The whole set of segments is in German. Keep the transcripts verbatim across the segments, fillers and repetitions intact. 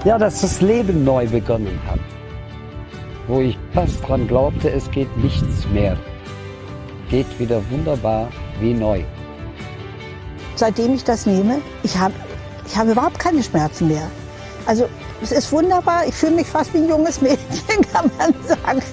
Ja, dass das Leben neu begonnen hat. Wo ich fast dran glaubte, es geht nichts mehr. Geht wieder wunderbar wie neu. Seitdem ich das nehme, ich habe ich hab überhaupt keine Schmerzen mehr. Also es ist wunderbar, ich fühle mich fast wie ein junges Mädchen, kann man sagen.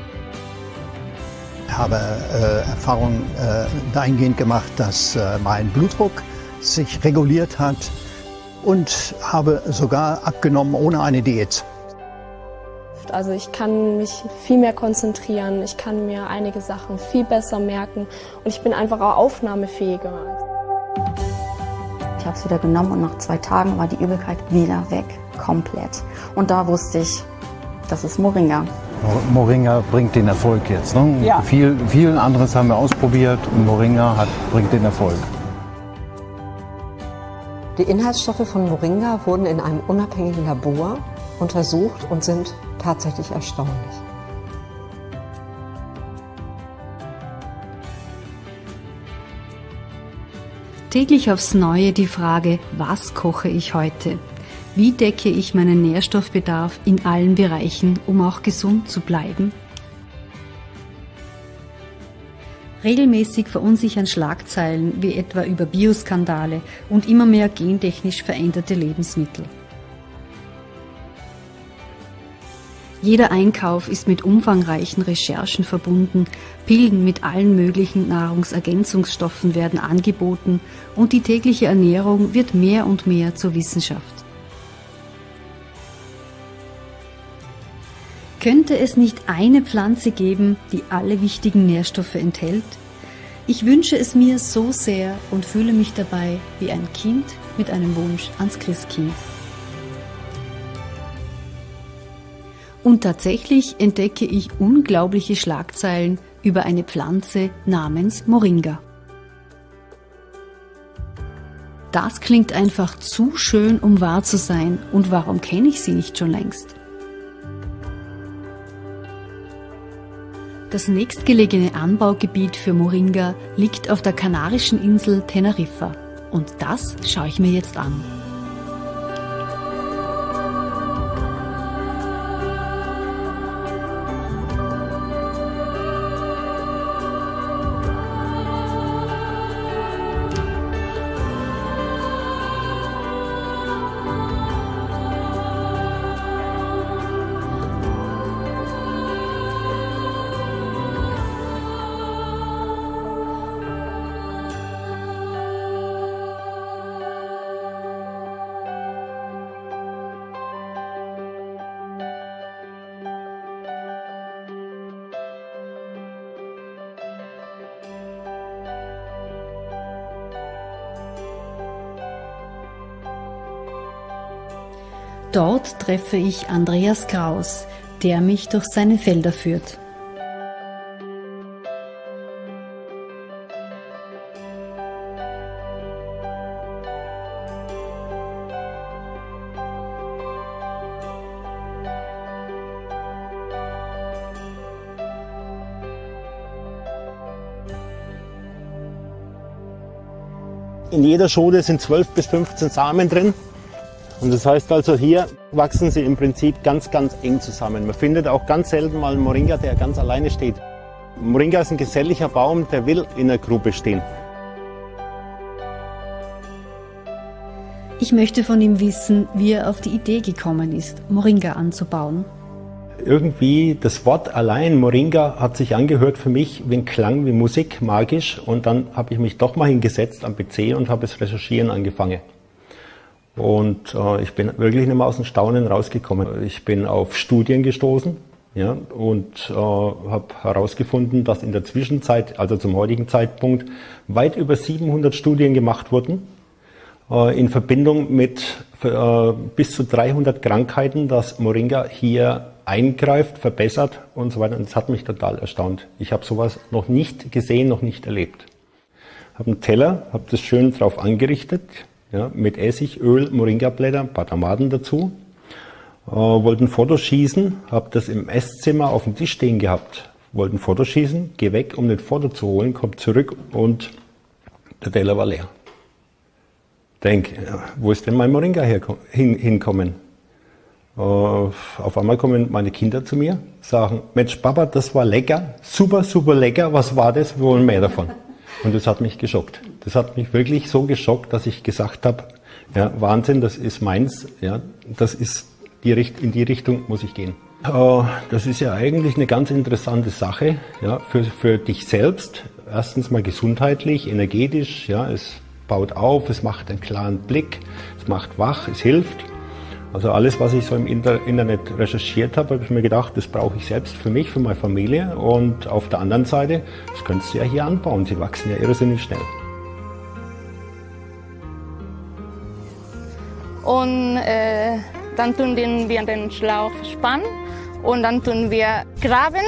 Ich habe äh, Erfahrung äh, dahingehend gemacht, dass äh, mein Blutdruck sich reguliert hat und habe sogar abgenommen ohne eine Diät. Also ich kann mich viel mehr konzentrieren, ich kann mir einige Sachen viel besser merken und ich bin einfach auch aufnahmefähiger. Ich habe es wieder genommen und nach zwei Tagen war die Übelkeit wieder weg, komplett. Und da wusste ich, das ist Moringa. Moringa bringt den Erfolg jetzt. Ne? Ja. Viel, viel anderes haben wir ausprobiert und Moringa hat, bringt den Erfolg. Die Inhaltsstoffe von Moringa wurden in einem unabhängigen Labor untersucht und sind tatsächlich erstaunlich. Täglich aufs Neue die Frage, was koche ich heute? Wie decke ich meinen Nährstoffbedarf in allen Bereichen, um auch gesund zu bleiben? Regelmäßig verunsichern Schlagzeilen wie etwa über Bioskandale und immer mehr gentechnisch veränderte Lebensmittel. Jeder Einkauf ist mit umfangreichen Recherchen verbunden, Pillen mit allen möglichen Nahrungsergänzungsstoffen werden angeboten und die tägliche Ernährung wird mehr und mehr zur Wissenschaft. Könnte es nicht eine Pflanze geben, die alle wichtigen Nährstoffe enthält? Ich wünsche es mir so sehr und fühle mich dabei wie ein Kind mit einem Wunsch ans Christkind. Und tatsächlich entdecke ich unglaubliche Schlagzeilen über eine Pflanze namens Moringa. Das klingt einfach zu schön, um wahr zu sein. Und warum kenne ich sie nicht schon längst? Das nächstgelegene Anbaugebiet für Moringa liegt auf der kanarischen Insel Teneriffa. Und das schaue ich mir jetzt an. Dort treffe ich Andreas Kraus, der mich durch seine Felder führt. In jeder Schode sind zwölf bis fünfzehn Samen drin. Und das heißt also, hier wachsen sie im Prinzip ganz, ganz eng zusammen. Man findet auch ganz selten mal einen Moringa, der ganz alleine steht. Moringa ist ein geselliger Baum, der will in einer Gruppe stehen. Ich möchte von ihm wissen, wie er auf die Idee gekommen ist, Moringa anzubauen. Irgendwie das Wort allein, Moringa, hat sich angehört für mich wie ein Klang, wie Musik, magisch. Und dann habe ich mich doch mal hingesetzt am P C und habe das Recherchieren angefangen. Und äh, ich bin wirklich nicht mehr aus dem Staunen rausgekommen. Ich bin auf Studien gestoßen, ja, und äh, habe herausgefunden, dass in der Zwischenzeit, also zum heutigen Zeitpunkt, weit über siebenhundert Studien gemacht wurden, äh, in Verbindung mit äh, bis zu dreihundert Krankheiten, dass Moringa hier eingreift, verbessert und so weiter. Und das hat mich total erstaunt. Ich habe sowas noch nicht gesehen, noch nicht erlebt. Ich habe einen Teller, habe das schön drauf angerichtet. Ja, mit Essig, Öl, Moringa-Blätter, ein paar Tomaten dazu. Äh, wollte ein Foto schießen, habe das im Esszimmer auf dem Tisch stehen gehabt. Wollte ein Foto schießen, geh weg, um das Foto zu holen, kommt zurück und der Teller war leer. Denk, ja, wo ist denn mein Moringa hin, hinkommen? Auf einmal kommen meine Kinder zu mir, sagen, Mensch Papa, das war lecker, super, super lecker, was war das, wir wollen mehr davon. Und das hat mich geschockt. Das hat mich wirklich so geschockt, dass ich gesagt habe, ja, Wahnsinn, das ist meins, ja, das ist die, in die Richtung muss ich gehen. Das ist ja eigentlich eine ganz interessante Sache, ja, für, für dich selbst. Erstens mal gesundheitlich, energetisch, ja, es baut auf, es macht einen klaren Blick, es macht wach, es hilft. Also alles, was ich so im Internet recherchiert habe, habe ich mir gedacht, das brauche ich selbst für mich, für meine Familie. Und auf der anderen Seite, das könntest du ja hier anbauen, sie wachsen ja irrsinnig schnell. Und äh, dann tun wir den Schlauch spannen und dann tun wir graben.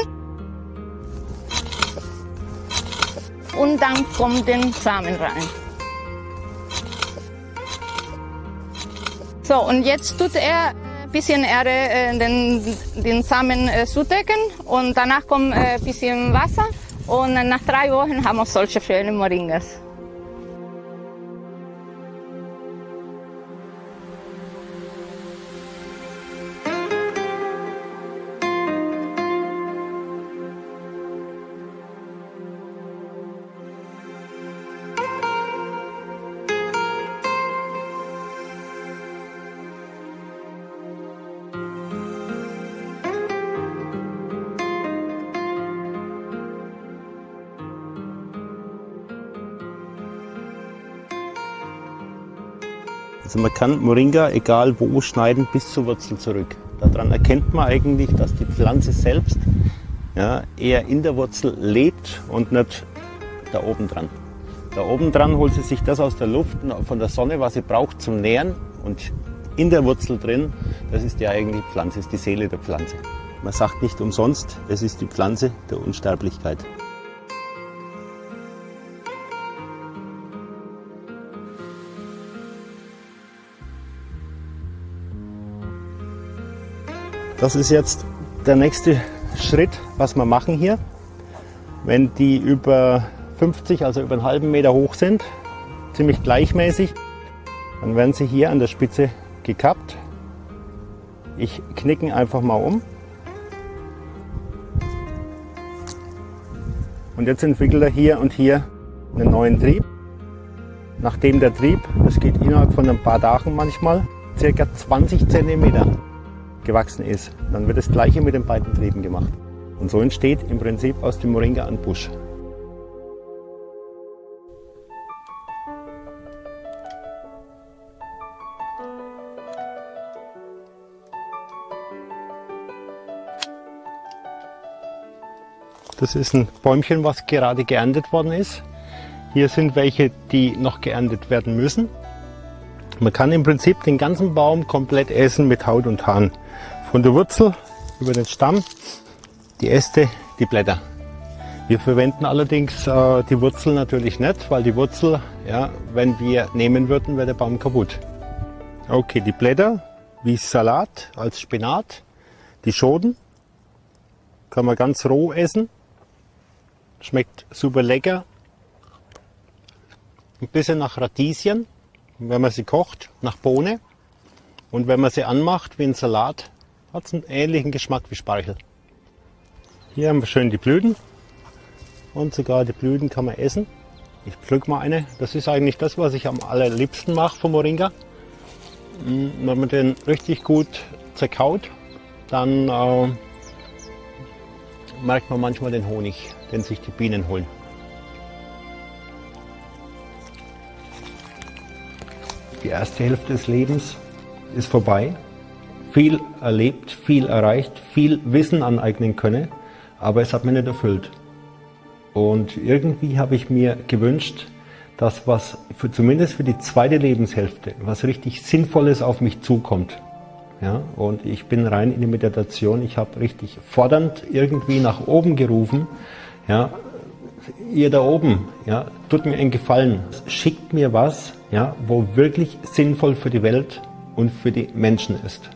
Und dann kommt der Samen rein. So, und jetzt tut er ein bisschen Erde, äh, den, den Samen äh, zudecken und danach kommt ein äh, bisschen Wasser und nach drei Wochen haben wir solche schöne Moringas. Also man kann Moringa, egal wo, schneiden bis zur Wurzel zurück. Daran erkennt man eigentlich, dass die Pflanze selbst ja, eher in der Wurzel lebt und nicht da oben dran. Da oben dran holt sie sich das aus der Luft, von der Sonne, was sie braucht zum Nähren. Und in der Wurzel drin, das ist ja eigentlich die Pflanze, ist die Seele der Pflanze. Man sagt nicht umsonst, es ist die Pflanze der Unsterblichkeit. Das ist jetzt der nächste Schritt, was wir machen hier. Wenn die über fünfzig, also über einen halben Meter hoch sind, ziemlich gleichmäßig, dann werden sie hier an der Spitze gekappt. Ich knicke einfach mal um. Und jetzt entwickelt er hier und hier einen neuen Trieb. Nachdem der Trieb, das geht innerhalb von ein paar Tagen manchmal, circa zwanzig Zentimeter gewachsen ist, dann wird das Gleiche mit den beiden Trieben gemacht. Und so entsteht im Prinzip aus dem Moringa ein Busch. Das ist ein Bäumchen, was gerade geerntet worden ist. Hier sind welche, die noch geerntet werden müssen. Man kann im Prinzip den ganzen Baum komplett essen mit Haut und Haaren. Von der Wurzel über den Stamm, die Äste, die Blätter. Wir verwenden allerdings äh, die Wurzel natürlich nicht, weil die Wurzel, ja, wenn wir nehmen würden, wäre der Baum kaputt. Okay, die Blätter wie Salat als Spinat, die Schoten kann man ganz roh essen, schmeckt super lecker. Ein bisschen nach Radieschen, wenn man sie kocht, nach Bohne. Und wenn man sie anmacht wie ein Salat, hat es einen ähnlichen Geschmack wie Spargel. Hier haben wir schön die Blüten und sogar die Blüten kann man essen. Ich pflück mal eine. Das ist eigentlich das, was ich am allerliebsten mache vom Moringa. Wenn man den richtig gut zerkaut, dann äh, merkt man manchmal den Honig, den sich die Bienen holen. Die erste Hälfte des Lebens ist vorbei. Viel erlebt, viel erreicht, viel Wissen aneignen können, aber es hat mich nicht erfüllt. Und irgendwie habe ich mir gewünscht, dass was für, zumindest für die zweite Lebenshälfte was richtig Sinnvolles auf mich zukommt. Ja, und ich bin rein in die Meditation, ich habe richtig fordernd irgendwie nach oben gerufen. Ja, ihr da oben, ja, tut mir einen Gefallen, schickt mir was, ja, wo wirklich sinnvoll für die Welt und für die Menschen ist.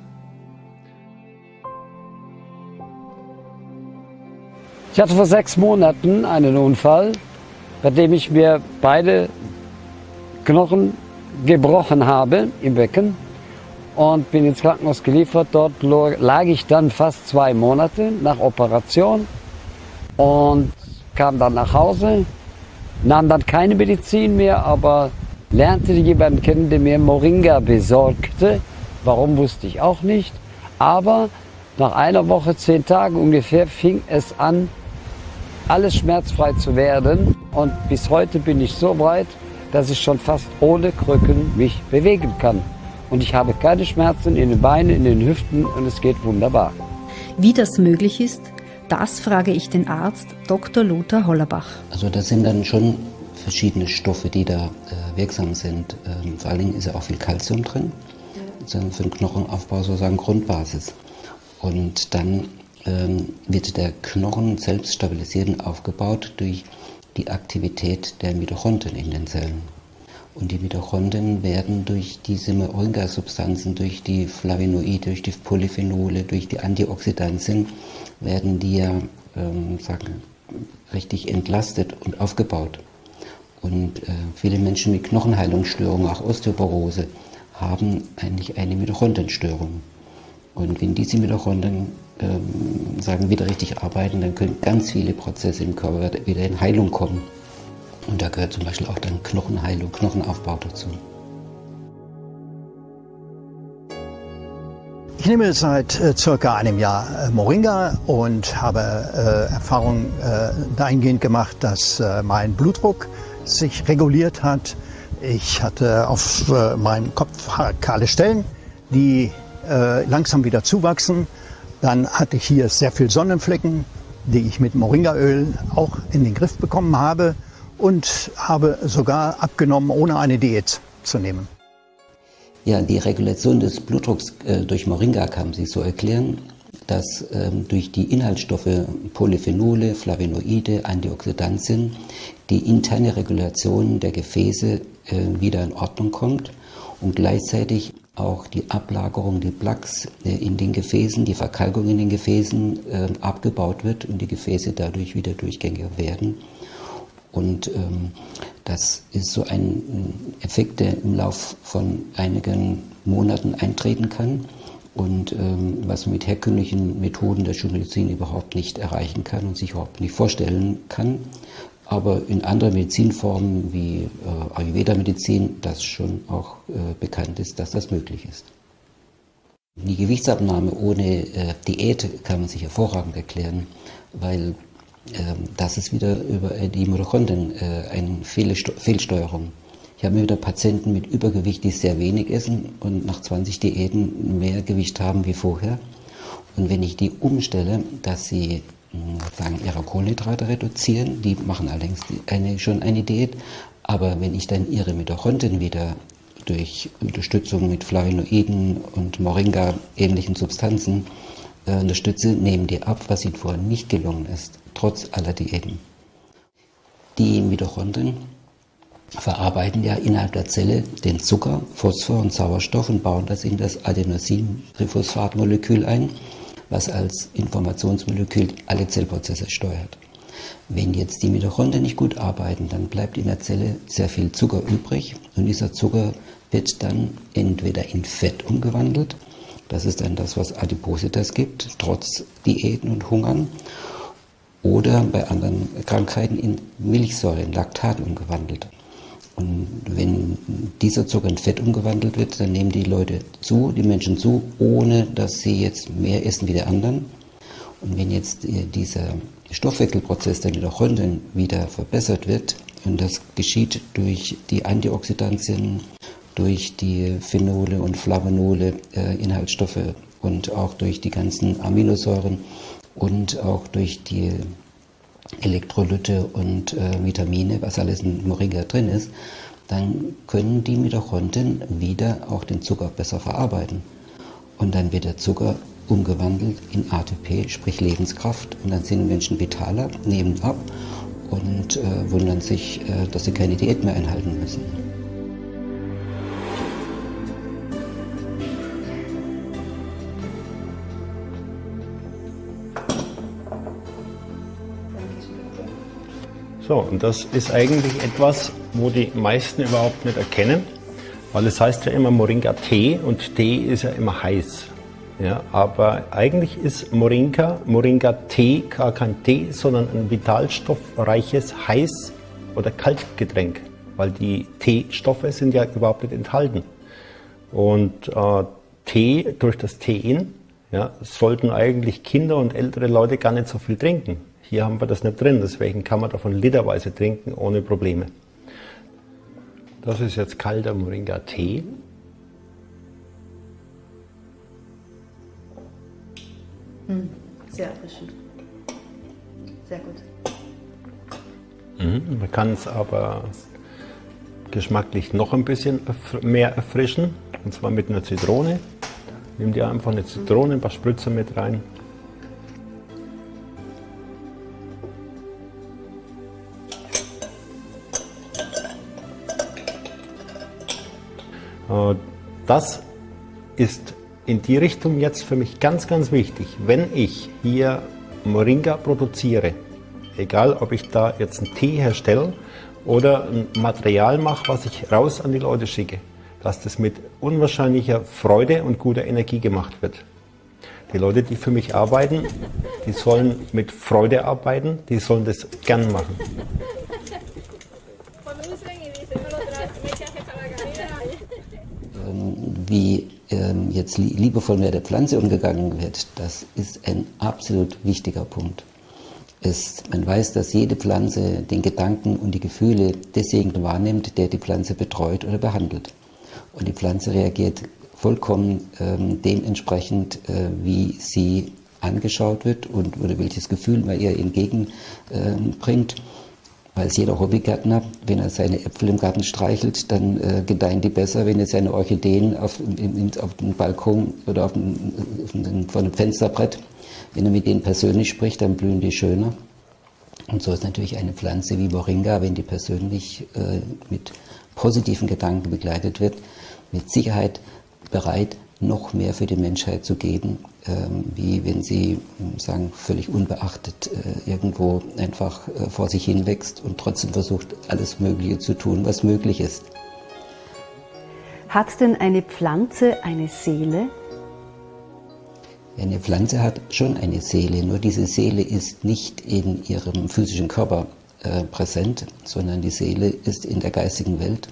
Ich hatte vor sechs Monaten einen Unfall, bei dem ich mir beide Knochen gebrochen habe im Becken und bin ins Krankenhaus geliefert. Dort lag ich dann fast zwei Monate nach Operation und kam dann nach Hause, nahm dann keine Medizin mehr, aber lernte jemanden kennen, der mir Moringa besorgte. Warum, wusste ich auch nicht. Aber nach einer Woche, zehn Tagen ungefähr, fing es an, alles schmerzfrei zu werden. Und bis heute bin ich so weit, dass ich schon fast ohne Krücken mich bewegen kann. Und ich habe keine Schmerzen in den Beinen, in den Hüften und es geht wunderbar. Wie das möglich ist, das frage ich den Arzt Doktor Lothar Hollerbach. Also das sind dann schon verschiedene Stoffe, die da äh, wirksam sind. Ähm, vor allen Dingen ist ja auch viel Kalzium drin. Das ist für den Knochenaufbau sozusagen Grundbasis. Und dann ähm, wird der Knochen selbst stabilisiert und aufgebaut durch die Aktivität der Mitochondrien in den Zellen. Und die Mitochondrien werden durch diese Moringa-Substanzen, durch die Flavonoide, durch die Polyphenole, durch die Antioxidantien, werden die ja ähm, sagen, richtig entlastet und aufgebaut. Und äh, viele Menschen mit Knochenheilungsstörungen, auch Osteoporose, haben eigentlich eine Mitochondrienstörung. Und wenn diese Mitochondrien ähm, sagen, wieder richtig arbeiten, dann können ganz viele Prozesse im Körper wieder in Heilung kommen. Und da gehört zum Beispiel auch dann Knochenheilung, Knochenaufbau dazu. Ich nehme seit äh, circa einem Jahr äh, Moringa und habe äh, Erfahrung äh, dahingehend gemacht, dass äh, mein Blutdruck sich reguliert hat. Ich hatte auf äh, meinem Kopf kahle Stellen, die äh, langsam wieder zuwachsen. Dann hatte ich hier sehr viel Sonnenflecken, die ich mit Moringaöl auch in den Griff bekommen habe und habe sogar abgenommen, ohne eine Diät zu nehmen. Ja, die Regulation des Blutdrucks äh, durch Moringa kann sich so erklären, dass ähm, durch die Inhaltsstoffe Polyphenole, Flavonoide, Antioxidantien die interne Regulation der Gefäße äh, wieder in Ordnung kommt und gleichzeitig auch die Ablagerung, die Plaques äh, in den Gefäßen, die Verkalkung in den Gefäßen äh, abgebaut wird und die Gefäße dadurch wieder durchgängiger werden. Und ähm, das ist so ein Effekt, der im Lauf von einigen Monaten eintreten kann und ähm, was man mit herkömmlichen Methoden der Schulmedizin überhaupt nicht erreichen kann und sich überhaupt nicht vorstellen kann. Aber in anderen Medizinformen wie äh, Ayurveda-Medizin, das schon auch äh, bekannt ist, dass das möglich ist. Die Gewichtsabnahme ohne äh, Diät kann man sich hervorragend erklären, weil das ist wieder über die Mitochondrien eine Fehlsteuerung. Ich habe wieder Patienten mit Übergewicht, die sehr wenig essen und nach zwanzig Diäten mehr Gewicht haben wie vorher. Und wenn ich die umstelle, dass sie sagen, ihre Kohlenhydrate reduzieren, die machen allerdings eine, schon eine Diät, aber wenn ich dann ihre Mitochondrien wieder durch Unterstützung mit Flavonoiden und Moringa-ähnlichen Substanzen unterstütze, nehmen die ab, was ihnen vorher nicht gelungen ist, trotz aller Diäten. Die Mitochondrien verarbeiten ja innerhalb der Zelle den Zucker, Phosphor und Sauerstoff und bauen das in das Adenosin-Triphosphat-Molekül ein, was als Informationsmolekül alle Zellprozesse steuert. Wenn jetzt die Mitochondrien nicht gut arbeiten, dann bleibt in der Zelle sehr viel Zucker übrig und dieser Zucker wird dann entweder in Fett umgewandelt. Das ist dann das, was Adipositas gibt, trotz Diäten und Hungern. Oder bei anderen Krankheiten in Milchsäure, in Laktat umgewandelt. Und wenn dieser Zucker in Fett umgewandelt wird, dann nehmen die Leute zu, die Menschen zu, ohne dass sie jetzt mehr essen wie die anderen. Und wenn jetzt dieser Stoffwechselprozess der Mitochondrien wieder verbessert wird, und das geschieht durch die Antioxidantien, durch die Phenole und Flavonole, äh, Inhaltsstoffe und auch durch die ganzen Aminosäuren und auch durch die Elektrolyte und äh, Vitamine, was alles in Moringa drin ist, dann können die Mitochondrien wieder auch den Zucker besser verarbeiten. Und dann wird der Zucker umgewandelt in A T P, sprich Lebenskraft. Und dann sind Menschen vitaler, nehmen ab und äh, wundern sich, äh, dass sie keine Diät mehr einhalten müssen. So, und das ist eigentlich etwas, wo die meisten überhaupt nicht erkennen, Weil es heißt ja immer Moringa-Tee und Tee ist ja immer heiß. Ja, aber eigentlich ist Moringa, Moringa-Tee gar kein Tee, sondern ein vitalstoffreiches Heiß- oder Kaltgetränk, weil die Teestoffe sind ja überhaupt nicht enthalten. Und äh, Tee durch das Tein, ja, sollten eigentlich Kinder und ältere Leute gar nicht so viel trinken. Hier haben wir das nicht drin, deswegen kann man davon literweise trinken ohne Probleme. Das ist jetzt kalter Moringa-Tee. Sehr erfrischend. Sehr gut. Mhm, man kann es aber geschmacklich noch ein bisschen mehr erfrischen, und zwar mit einer Zitrone. Nimm dir einfach eine Zitrone, ein paar Spritzer mit rein. Das ist in die Richtung jetzt für mich ganz, ganz wichtig. Wenn ich hier Moringa produziere, egal ob ich da jetzt einen Tee herstelle oder ein Material mache, was ich raus an die Leute schicke, dass das mit unwahrscheinlicher Freude und guter Energie gemacht wird. Die Leute, die für mich arbeiten, die sollen mit Freude arbeiten, die sollen das gern machen. Wie ähm, jetzt liebevoll mit der Pflanze umgegangen wird, das ist ein absolut wichtiger Punkt. Es, man weiß, dass jede Pflanze den Gedanken und die Gefühle desjenigen wahrnimmt, der die Pflanze betreut oder behandelt. Und die Pflanze reagiert vollkommen ähm, dementsprechend, äh, wie sie angeschaut wird und oder welches Gefühl man ihr entgegenbringt. Ähm, Weiß jeder Hobbygärtner, wenn er seine Äpfel im Garten streichelt, dann äh, gedeihen die besser. Wenn er seine Orchideen auf, im, auf dem Balkon oder auf dem, auf dem, vor dem Fensterbrett, wenn er mit denen persönlich spricht, dann blühen die schöner. Und so ist natürlich eine Pflanze wie Moringa, wenn die persönlich äh, mit positiven Gedanken begleitet wird, mit Sicherheit bereit, noch mehr für die Menschheit zu geben, ähm, wie wenn sie, sagen, völlig unbeachtet äh, irgendwo einfach äh, vor sich hin wächst und trotzdem versucht, alles Mögliche zu tun, was möglich ist. Hat denn eine Pflanze eine Seele? Eine Pflanze hat schon eine Seele, nur diese Seele ist nicht in ihrem physischen Körper äh, präsent, sondern die Seele ist in der geistigen Welt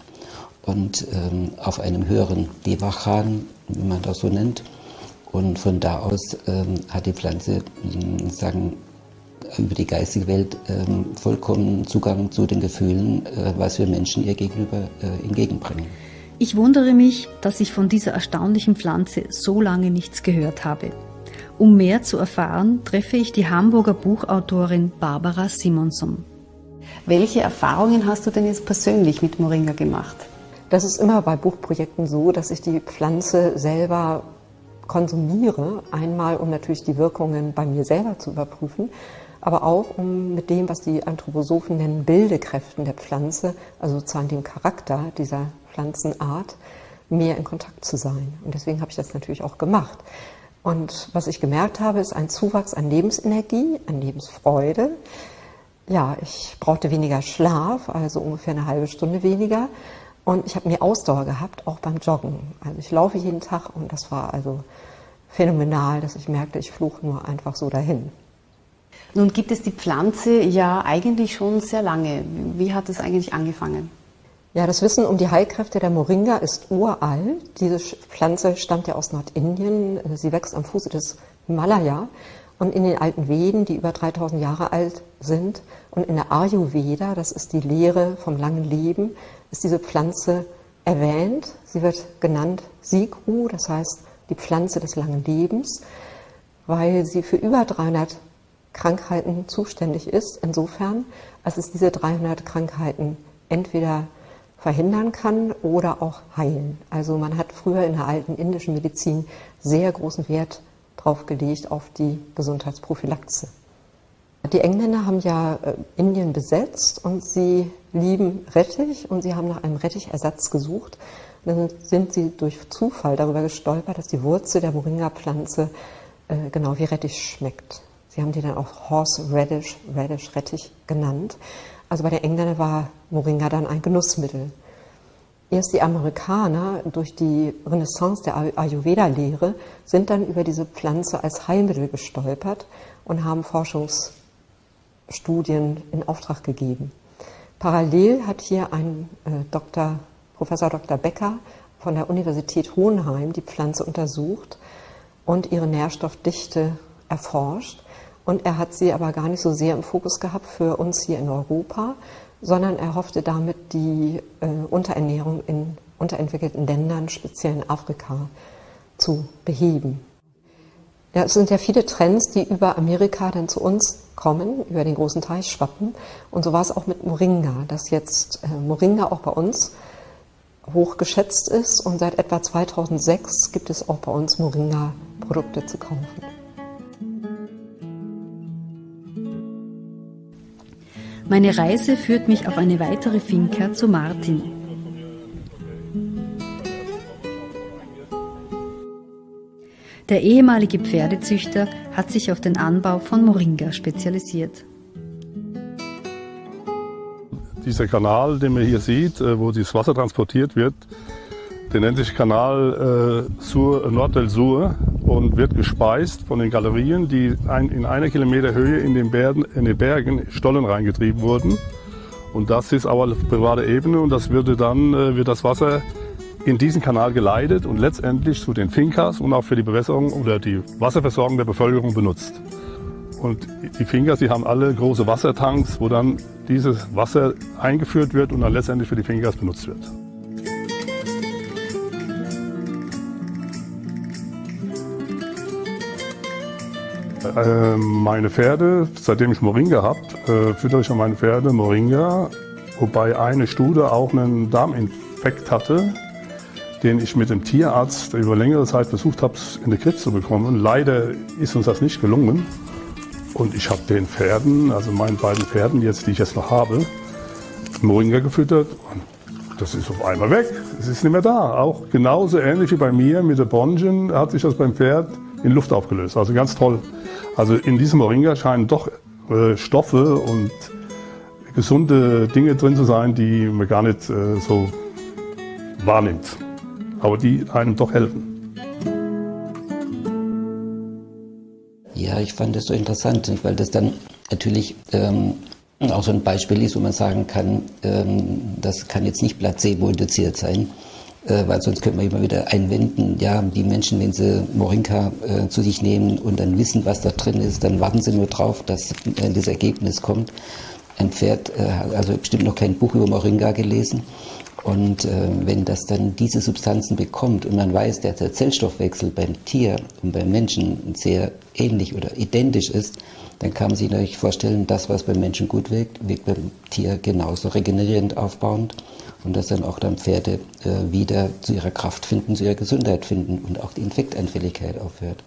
und ähm, auf einem höheren Devachan, wie man das so nennt. Und von da aus ähm, hat die Pflanze, sagen, über die geistige Welt ähm, vollkommen Zugang zu den Gefühlen, äh, was wir Menschen ihr gegenüber äh, entgegenbringen. Ich wundere mich, dass ich von dieser erstaunlichen Pflanze so lange nichts gehört habe. Um mehr zu erfahren, treffe ich die Hamburger Buchautorin Barbara Simonson. Welche Erfahrungen hast du denn jetzt persönlich mit Moringa gemacht? Das ist immer bei Buchprojekten so, dass ich die Pflanze selber konsumiere, einmal um natürlich die Wirkungen bei mir selber zu überprüfen, aber auch um mit dem, was die Anthroposophen nennen, Bildekräften der Pflanze, also sozusagen dem Charakter dieser Pflanzenart, mehr in Kontakt zu sein. Und deswegen habe ich das natürlich auch gemacht. Und was ich gemerkt habe, ist ein Zuwachs an Lebensenergie, an Lebensfreude. Ja, ich brauchte weniger Schlaf, also ungefähr eine halbe Stunde weniger. Und ich habe mehr Ausdauer gehabt, auch beim Joggen. Also ich laufe jeden Tag und das war also phänomenal, dass ich merkte, ich fluche nur einfach so dahin. Nun gibt es die Pflanze ja eigentlich schon sehr lange. Wie hat es eigentlich angefangen? Ja, das Wissen um die Heilkräfte der Moringa ist uralt. Diese Pflanze stammt ja aus Nordindien. Sie wächst am Fuße des Himalaya. Und in den alten Veden, die über dreitausend Jahre alt sind, und in der Ayurveda, das ist die Lehre vom langen Leben, ist diese Pflanze erwähnt. Sie wird genannt Sigru, das heißt die Pflanze des langen Lebens, weil sie für über dreihundert Krankheiten zuständig ist, insofern, als es diese dreihundert Krankheiten entweder verhindern kann oder auch heilen. Also man hat früher in der alten indischen Medizin sehr großen Wert drauf gelegt, auf die Gesundheitsprophylaxe. Die Engländer haben ja Indien besetzt und sie lieben Rettich und sie haben nach einem Rettichersatz gesucht. Dann sind sie durch Zufall darüber gestolpert, dass die Wurzel der Moringa-Pflanze äh, genau wie Rettich schmeckt. Sie haben die dann auch Horseradish, Radish-Rettich genannt. Also bei den Engländern war Moringa dann ein Genussmittel. Erst die Amerikaner durch die Renaissance der Ayurveda-Lehre sind dann über diese Pflanze als Heilmittel gestolpert und haben Forschungsstudien in Auftrag gegeben. Parallel hat hier ein äh, Doktor, Professor Doktor Becker von der Universität Hohenheim die Pflanze untersucht und ihre Nährstoffdichte erforscht. Und er hat sie aber gar nicht so sehr im Fokus gehabt für uns hier in Europa, sondern er hoffte damit, die äh, Unterernährung in unterentwickelten Ländern, speziell in Afrika, zu beheben. Ja, es sind ja viele Trends, die über Amerika dann zu uns kommen, über den großen Teich schwappen. Und so war es auch mit Moringa, dass jetzt äh, Moringa auch bei uns hoch geschätzt ist. Und seit etwa zweitausendsechs gibt es auch bei uns Moringa-Produkte zu kaufen. Meine Reise führt mich auf eine weitere Finca zu Martin. Der ehemalige Pferdezüchter hat sich auf den Anbau von Moringa spezialisiert. Dieser Kanal, den man hier sieht, wo das Wasser transportiert wird, der nennt sich Kanal äh, Sur, Nord del Sur und wird gespeist von den Galerien, die ein, in einer Kilometer Höhe in den, Bergen, in den Bergen Stollen reingetrieben wurden. Und das ist aber auf privater Ebene und das würde dann, äh, wird das Wasser in diesen Kanal geleitet und letztendlich zu den Fincas und auch für die Bewässerung oder die Wasserversorgung der Bevölkerung benutzt. Und die Fincas, die haben alle große Wassertanks, wo dann dieses Wasser eingeführt wird und dann letztendlich für die Fincas benutzt wird. Äh, meine Pferde, seitdem ich Moringa habe, äh, füttere ich an meine Pferde Moringa, wobei eine Stute auch einen Darminfekt hatte, den ich mit dem Tierarzt über längere Zeit versucht habe, in den Griff zu bekommen. Leider ist uns das nicht gelungen. Und ich habe den Pferden, also meinen beiden Pferden, jetzt, die ich jetzt noch habe, Moringa gefüttert. Und das ist auf einmal weg. Es ist nicht mehr da. Auch genauso ähnlich wie bei mir mit der Bronchien hat sich das beim Pferd in Luft aufgelöst. Also ganz toll. Also in diesem Moringa scheinen doch äh, Stoffe und gesunde Dinge drin zu sein, die man gar nicht äh, so wahrnimmt. Aber die einem doch helfen. Ja, ich fand das so interessant, weil das dann natürlich ähm, auch so ein Beispiel ist, wo man sagen kann, ähm, das kann jetzt nicht placebo-induziert sein, äh, weil sonst könnte man immer wieder einwenden, ja, die Menschen, wenn sie Moringa äh, zu sich nehmen und dann wissen, was da drin ist, dann warten sie nur drauf, dass äh, das Ergebnis kommt. Ein Pferd äh, hat also bestimmt noch kein Buch über Moringa gelesen. Und äh, wenn das dann diese Substanzen bekommt und man weiß, dass der Zellstoffwechsel beim Tier und beim Menschen sehr ähnlich oder identisch ist, dann kann man sich natürlich vorstellen, das, was beim Menschen gut wirkt, wirkt beim Tier genauso regenerierend aufbauend und dass dann auch dann Pferde äh, wieder zu ihrer Kraft finden, zu ihrer Gesundheit finden und auch die Infektanfälligkeit aufhört.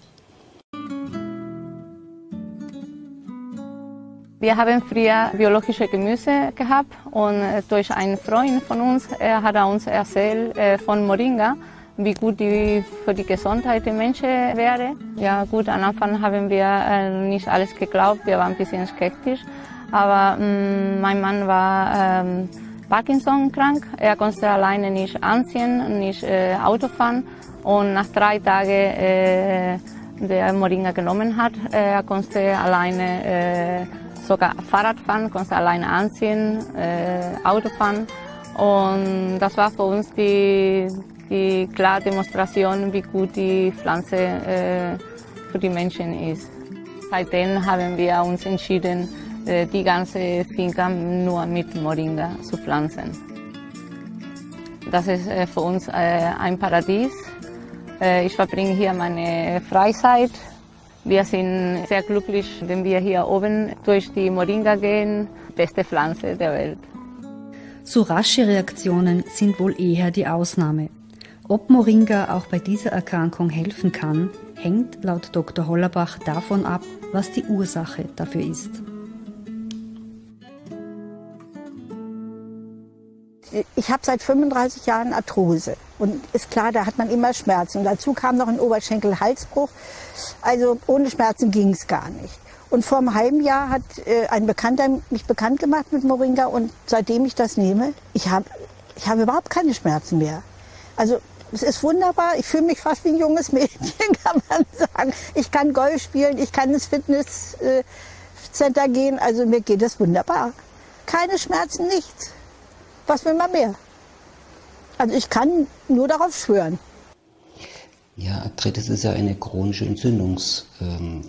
Wir haben früher biologische Gemüse gehabt und durch einen Freund von uns, er hat uns erzählt äh, von Moringa, wie gut die für die Gesundheit der Menschen wäre. Ja gut, am Anfang haben wir äh, nicht alles geglaubt, wir waren ein bisschen skeptisch, aber mh, mein Mann war ähm, Parkinson krank, er konnte alleine nicht anziehen, nicht äh, Auto fahren und nach drei Tagen äh, der Moringa genommen hat, er konnte alleine äh, sogar Fahrrad fahren, konnte alleine anziehen, äh, Auto fahren. Und das war für uns die, die klare Demonstration, wie gut die Pflanze äh, für die Menschen ist. Seitdem haben wir uns entschieden, äh, die ganze Finca nur mit Moringa zu pflanzen. Das ist äh, für uns äh, ein Paradies. Äh, ich verbringe hier meine Freizeit. Wir sind sehr glücklich, wenn wir hier oben durch die Moringa gehen, beste Pflanze der Welt. So rasche Reaktionen sind wohl eher die Ausnahme. Ob Moringa auch bei dieser Erkrankung helfen kann, hängt laut Doktor Hollerbach davon ab, was die Ursache dafür ist. Ich habe seit fünfunddreißig Jahren Arthrose und ist klar, da hat man immer Schmerzen. Und dazu kam noch ein Oberschenkel-Halsbruch, also ohne Schmerzen ging es gar nicht. Und vor einem halben Jahr hat äh, ein Bekannter mich bekannt gemacht mit Moringa und seitdem ich das nehme, ich habe Ich habe überhaupt keine Schmerzen mehr. Also es ist wunderbar. Ich fühle mich fast wie ein junges Mädchen, kann man sagen. Ich kann Golf spielen, ich kann ins Fitnesscenter gehen. Also mir geht es wunderbar. Keine Schmerzen, nichts. Was will man mehr? Also ich kann nur darauf schwören. Ja, Arthritis ist ja eine chronische Entzündungsreizung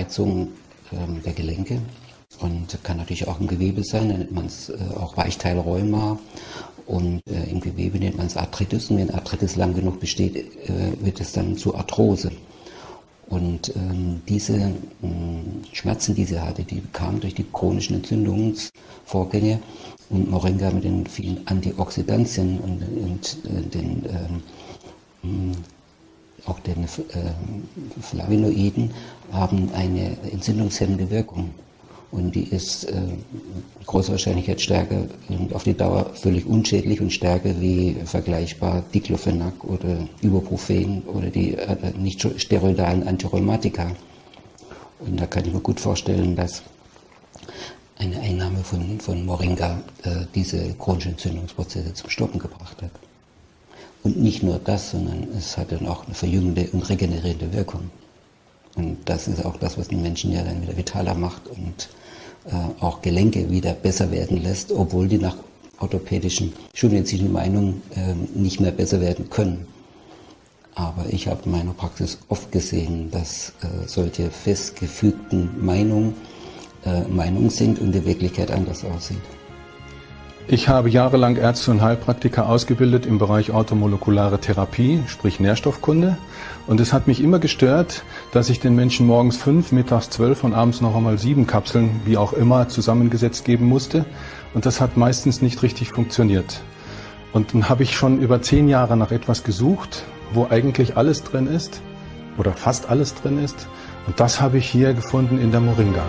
ähm, der Gelenke und kann natürlich auch im Gewebe sein, da nennt man es äh, auch Weichteilrheuma und äh, im Gewebe nennt man es Arthritis und wenn Arthritis lang genug besteht, äh, wird es dann zu Arthrose. Und ähm, diese äh, Schmerzen, die sie hatte, die kamen durch die chronischen Entzündungsvorgänge und Moringa mit den vielen Antioxidantien und, und äh, den ähm, auch den äh, Flavonoiden haben eine entzündungshemmende Wirkung. Und die ist äh, großer Wahrscheinlichkeit stärker und auf die Dauer völlig unschädlich und stärker wie vergleichbar Diclofenac oder Ibuprofen oder die äh, nicht steroidalen Antirheumatika. Und da kann ich mir gut vorstellen, dass eine Einnahme von, von Moringa äh, diese chronischen Entzündungsprozesse zum Stoppen gebracht hat. Und nicht nur das, sondern es hat dann auch eine verjüngende und regenerierende Wirkung. Und das ist auch das, was den Menschen ja dann wieder vitaler macht und äh, auch Gelenke wieder besser werden lässt, obwohl die nach orthopädischen, schulmedizinischen Meinungen äh, nicht mehr besser werden können. Aber ich habe in meiner Praxis oft gesehen, dass äh, solche festgefügten Meinungen äh, Meinungen sind und die Wirklichkeit anders aussieht. Ich habe jahrelang Ärzte und Heilpraktiker ausgebildet im Bereich orthomolekulare Therapie, sprich Nährstoffkunde. Und es hat mich immer gestört, dass ich den Menschen morgens fünf, mittags zwölf und abends noch einmal sieben Kapseln, wie auch immer, zusammengesetzt geben musste. Und das hat meistens nicht richtig funktioniert. Und dann habe ich schon über zehn Jahre nach etwas gesucht, wo eigentlich alles drin ist oder fast alles drin ist. Und das habe ich hier gefunden in der Moringa.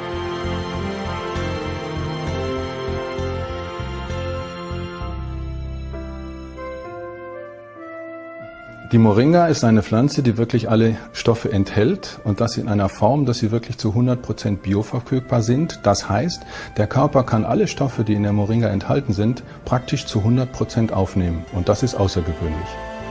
Die Moringa ist eine Pflanze, die wirklich alle Stoffe enthält und das in einer Form, dass sie wirklich zu hundert Prozent bioverfügbar sind. Das heißt, der Körper kann alle Stoffe, die in der Moringa enthalten sind, praktisch zu hundert Prozent aufnehmen und das ist außergewöhnlich.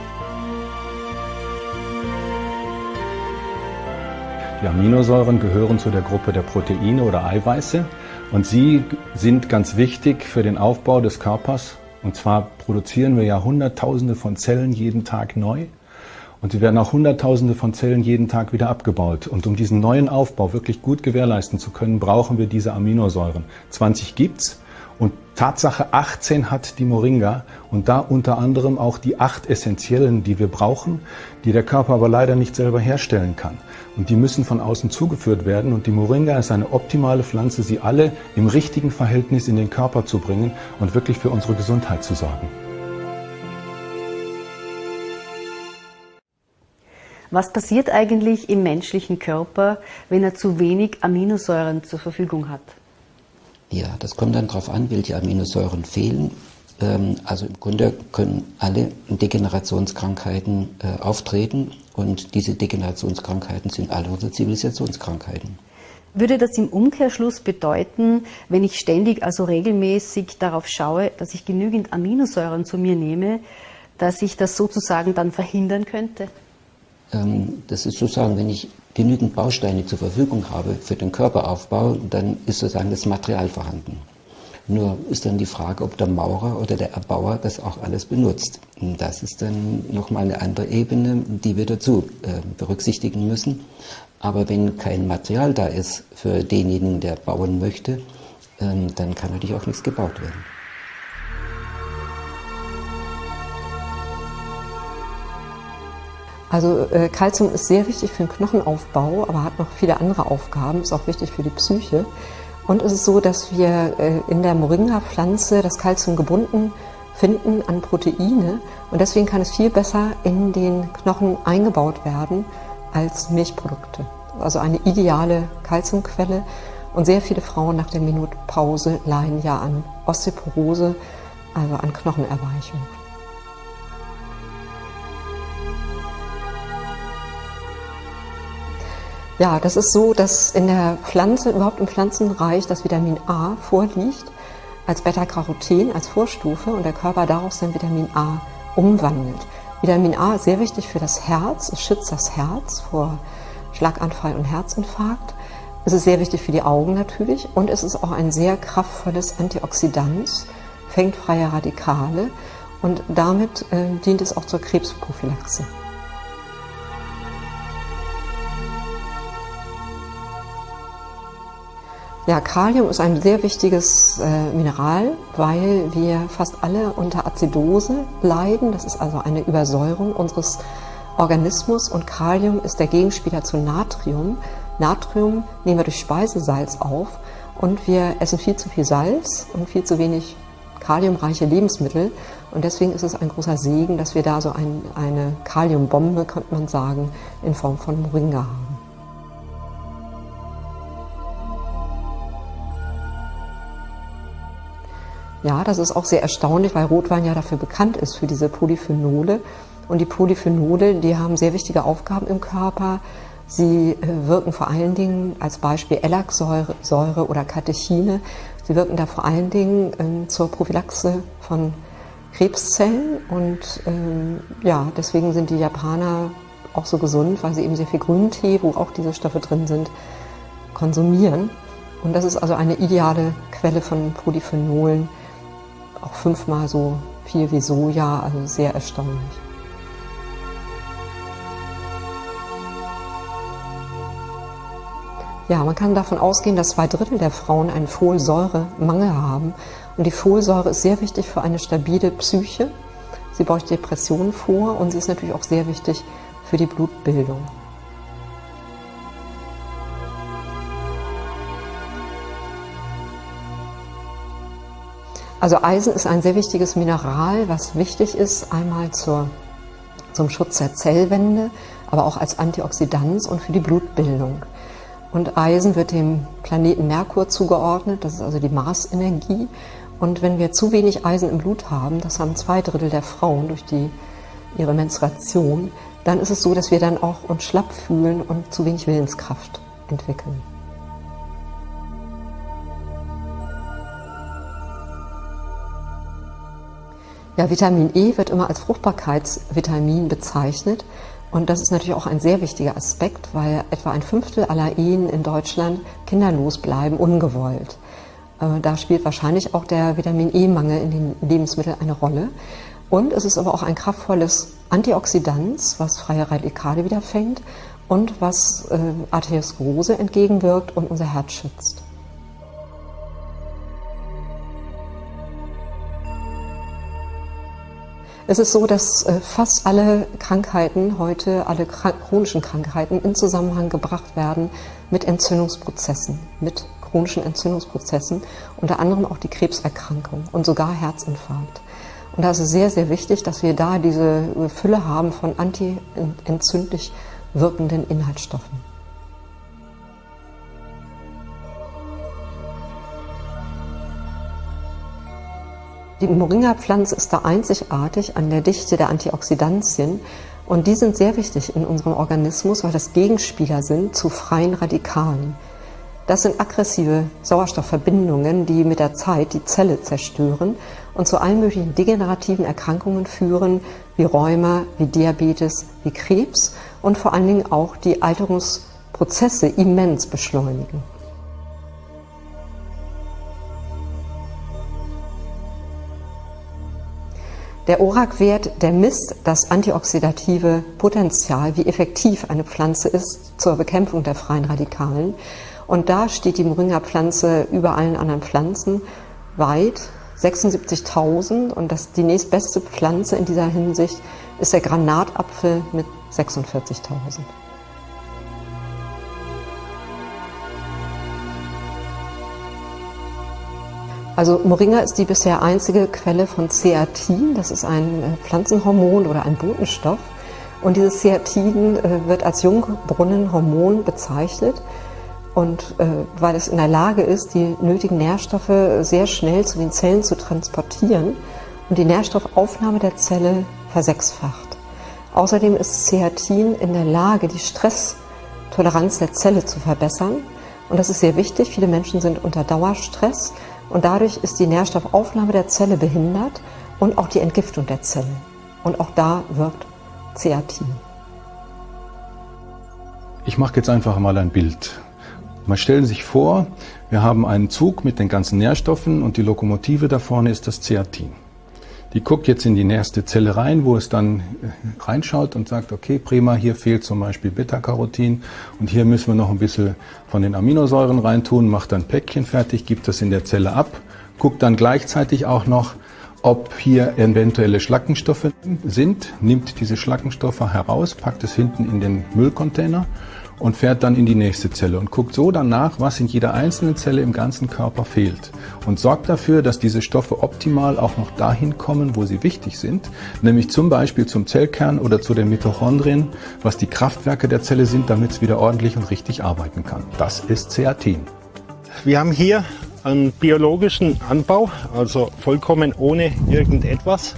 Die Aminosäuren gehören zu der Gruppe der Proteine oder Eiweiße und sie sind ganz wichtig für den Aufbau des Körpers. Und zwar produzieren wir ja Hunderttausende von Zellen jeden Tag neu und sie werden auch Hunderttausende von Zellen jeden Tag wieder abgebaut. Und um diesen neuen Aufbau wirklich gut gewährleisten zu können, brauchen wir diese Aminosäuren. zwanzig gibt's und Tatsache achtzehn hat die Moringa und da unter anderem auch die acht essentiellen, die wir brauchen, die der Körper aber leider nicht selber herstellen kann. Und die müssen von außen zugeführt werden und die Moringa ist eine optimale Pflanze, sie alle im richtigen Verhältnis in den Körper zu bringen und wirklich für unsere Gesundheit zu sorgen. Was passiert eigentlich im menschlichen Körper, wenn er zu wenig Aminosäuren zur Verfügung hat? Ja, das kommt dann darauf an, welche Aminosäuren fehlen. Also im Grunde können alle Degenerationskrankheiten äh, auftreten und diese Degenerationskrankheiten sind alle unsere Zivilisationskrankheiten. Würde das im Umkehrschluss bedeuten, wenn ich ständig, also regelmäßig darauf schaue, dass ich genügend Aminosäuren zu mir nehme, dass ich das sozusagen dann verhindern könnte? Ähm, das ist sozusagen, wenn ich genügend Bausteine zur Verfügung habe für den Körperaufbau, dann ist sozusagen das Material vorhanden. Nur ist dann die Frage, ob der Maurer oder der Erbauer das auch alles benutzt. Und das ist dann nochmal eine andere Ebene, die wir dazu äh, berücksichtigen müssen. Aber wenn kein Material da ist für denjenigen, der bauen möchte, ähm, dann kann natürlich auch nichts gebaut werden. Also äh, Kalzium ist sehr wichtig für den Knochenaufbau, aber hat noch viele andere Aufgaben, ist auch wichtig für die Psyche. Und es ist so, dass wir äh, in der Moringa-Pflanze das Kalzium gebunden finden an Proteine und deswegen kann es viel besser in den Knochen eingebaut werden als Milchprodukte. Also eine ideale Kalziumquelle und sehr viele Frauen nach der Menopause leiden ja an Osteoporose, also an Knochenerweichung. Ja, das ist so, dass in der Pflanze, überhaupt im Pflanzenreich, das Vitamin A vorliegt. als Beta-Caroten, als Vorstufe und der Körper daraus dann Vitamin A umwandelt. Vitamin A ist sehr wichtig für das Herz, es schützt das Herz vor Schlaganfall und Herzinfarkt. Es ist sehr wichtig für die Augen natürlich und es ist auch ein sehr kraftvolles Antioxidant, fängt freie Radikale und damit äh, dient es auch zur Krebsprophylaxe. Ja, Kalium ist ein sehr wichtiges äh, Mineral, weil wir fast alle unter Azidose leiden. Das ist also eine Übersäuerung unseres Organismus und Kalium ist der Gegenspieler zu Natrium. Natrium nehmen wir durch Speisesalz auf und wir essen viel zu viel Salz und viel zu wenig kaliumreiche Lebensmittel und deswegen ist es ein großer Segen, dass wir da so ein, eine Kaliumbombe, könnte man sagen, in Form von Moringa haben. Ja, das ist auch sehr erstaunlich, weil Rotwein ja dafür bekannt ist, für diese Polyphenole. Und die Polyphenole, die haben sehr wichtige Aufgaben im Körper. Sie äh, wirken vor allen Dingen als Beispiel Elac-Säure Säure oder Katechine. Sie wirken da vor allen Dingen ähm, zur Prophylaxe von Krebszellen. Und ähm, ja, deswegen sind die Japaner auch so gesund, weil sie eben sehr viel Grüntee, wo auch diese Stoffe drin sind, konsumieren. Und das ist also eine ideale Quelle von Polyphenolen. Auch fünfmal so viel wie Soja, also sehr erstaunlich. Ja, man kann davon ausgehen, dass zwei Drittel der Frauen einen Folsäuremangel haben. Und die Folsäure ist sehr wichtig für eine stabile Psyche. Sie beugt Depressionen vor und sie ist natürlich auch sehr wichtig für die Blutbildung. Also Eisen ist ein sehr wichtiges Mineral, was wichtig ist, einmal zur, zum Schutz der Zellwände, aber auch als Antioxidant und für die Blutbildung. Und Eisen wird dem Planeten Merkur zugeordnet, das ist also die Marsenergie. Und wenn wir zu wenig Eisen im Blut haben, das haben zwei Drittel der Frauen durch die, ihre Menstruation, dann ist es so, dass wir dann auch uns schlapp fühlen und zu wenig Willenskraft entwickeln. Ja, Vitamin E wird immer als Fruchtbarkeitsvitamin bezeichnet und das ist natürlich auch ein sehr wichtiger Aspekt, weil etwa ein Fünftel aller Ehen in Deutschland kinderlos bleiben, ungewollt. Da spielt wahrscheinlich auch der Vitamin-E-Mangel in den Lebensmitteln eine Rolle. Und es ist aber auch ein kraftvolles Antioxidant, was freie Radikale wieder fängt und was äh, Arteriosklerose entgegenwirkt und unser Herz schützt. Es ist so, dass äh, fast alle Krankheiten heute, alle chronischen Krankheiten in Zusammenhang gebracht werden mit Entzündungsprozessen, mit chronischen Entzündungsprozessen, unter anderem auch die Krebserkrankung und sogar Herzinfarkt. Und da ist es sehr, sehr wichtig, dass wir da diese Fülle haben von antientzündlich wirkenden Inhaltsstoffen. Die Moringa-Pflanze ist da einzigartig an der Dichte der Antioxidantien und die sind sehr wichtig in unserem Organismus, weil das Gegenspieler sind zu freien Radikalen. Das sind aggressive Sauerstoffverbindungen, die mit der Zeit die Zelle zerstören und zu allen möglichen degenerativen Erkrankungen führen, wie Rheuma, wie Diabetes, wie Krebs und vor allen Dingen auch die Alterungsprozesse immens beschleunigen. Der O R A C-Wert, der misst das antioxidative Potenzial, wie effektiv eine Pflanze ist zur Bekämpfung der freien Radikalen. Und da steht die Moringa-Pflanze über allen anderen Pflanzen weit, sechsundsiebzigtausend. Und das, die nächstbeste Pflanze in dieser Hinsicht ist der Granatapfel mit sechsundvierzigtausend. Also Moringa ist die bisher einzige Quelle von Zeatin, das ist ein Pflanzenhormon oder ein Botenstoff. Und dieses Zeatin äh, wird als Jungbrunnenhormon bezeichnet. Und äh, weil es in der Lage ist, die nötigen Nährstoffe sehr schnell zu den Zellen zu transportieren und die Nährstoffaufnahme der Zelle versechsfacht. Außerdem ist Zeatin in der Lage, die Stresstoleranz der Zelle zu verbessern. Und das ist sehr wichtig. Viele Menschen sind unter Dauerstress. Und dadurch ist die Nährstoffaufnahme der Zelle behindert und auch die Entgiftung der Zelle. Und auch da wirkt Zeatin. Ich mache jetzt einfach mal ein Bild. Man stellen sich vor, wir haben einen Zug mit den ganzen Nährstoffen und die Lokomotive da vorne ist das Zeatin. Die guckt jetzt in die nächste Zelle rein, wo es dann reinschaut und sagt, okay, prima, hier fehlt zum Beispiel Beta-Carotin und hier müssen wir noch ein bisschen von den Aminosäuren reintun, macht dann Päckchen fertig, gibt das in der Zelle ab, guckt dann gleichzeitig auch noch, ob hier eventuelle Schlackenstoffe sind, nimmt diese Schlackenstoffe heraus, packt es hinten in den Müllcontainer und fährt dann in die nächste Zelle und guckt so danach, was in jeder einzelnen Zelle im ganzen Körper fehlt und sorgt dafür, dass diese Stoffe optimal auch noch dahin kommen, wo sie wichtig sind, nämlich zum Beispiel zum Zellkern oder zu den Mitochondrien, was die Kraftwerke der Zelle sind, damit es wieder ordentlich und richtig arbeiten kann. Das ist Zeatin. Wir haben hier einen biologischen Anbau, also vollkommen ohne irgendetwas.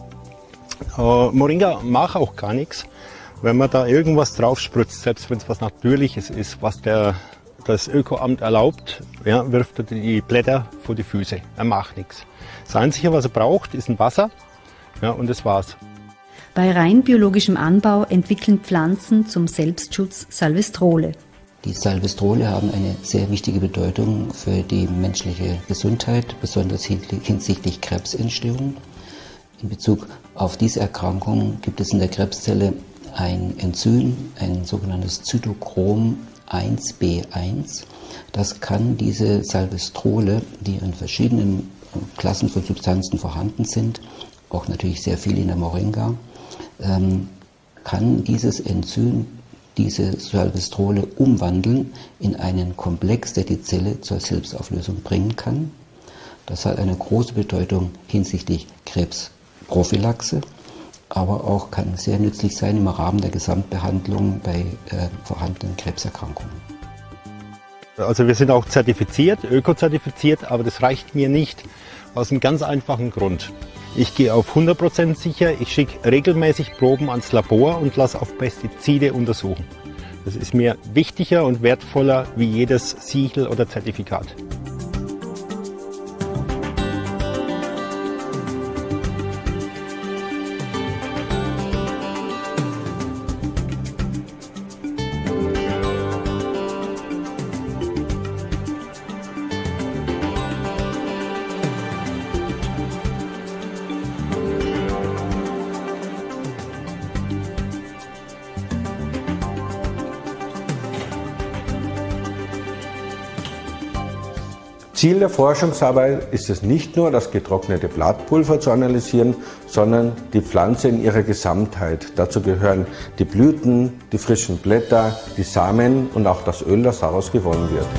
Äh, Moringa macht auch gar nichts. Wenn man da irgendwas drauf spritzt, selbst wenn es was Natürliches ist, was der, das Ökoamt erlaubt, ja, wirft er die Blätter vor die Füße. Er macht nichts. Das Einzige, was er braucht, ist ein Wasser, ja, und das war's. Bei rein biologischem Anbau entwickeln Pflanzen zum Selbstschutz Salvestrole. Die Salvestrole haben eine sehr wichtige Bedeutung für die menschliche Gesundheit, besonders hinsichtlich Krebsentstehung. In Bezug auf diese Erkrankung gibt es in der Krebszelle ein Enzym, ein sogenanntes Zytochrom eins b eins. Das kann diese Salvestrole, die in verschiedenen Klassen von Substanzen vorhanden sind, auch natürlich sehr viel in der Moringa, ähm, kann dieses Enzym diese Salvestrole umwandeln in einen Komplex, der die Zelle zur Selbstauflösung bringen kann. Das hat eine große Bedeutung hinsichtlich Krebsprophylaxe, aber auch kann sehr nützlich sein im Rahmen der Gesamtbehandlung bei äh, vorhandenen Krebserkrankungen. Also wir sind auch zertifiziert, ökozertifiziert, aber das reicht mir nicht aus einem ganz einfachen Grund. Ich gehe auf hundert Prozent sicher, ich schicke regelmäßig Proben ans Labor und lasse auf Pestizide untersuchen. Das ist mir wichtiger und wertvoller wie jedes Siegel oder Zertifikat. Ziel der Forschungsarbeit ist es nicht nur, das getrocknete Blattpulver zu analysieren, sondern die Pflanze in ihrer Gesamtheit. Dazu gehören die Blüten, die frischen Blätter, die Samen und auch das Öl, das daraus gewonnen wird.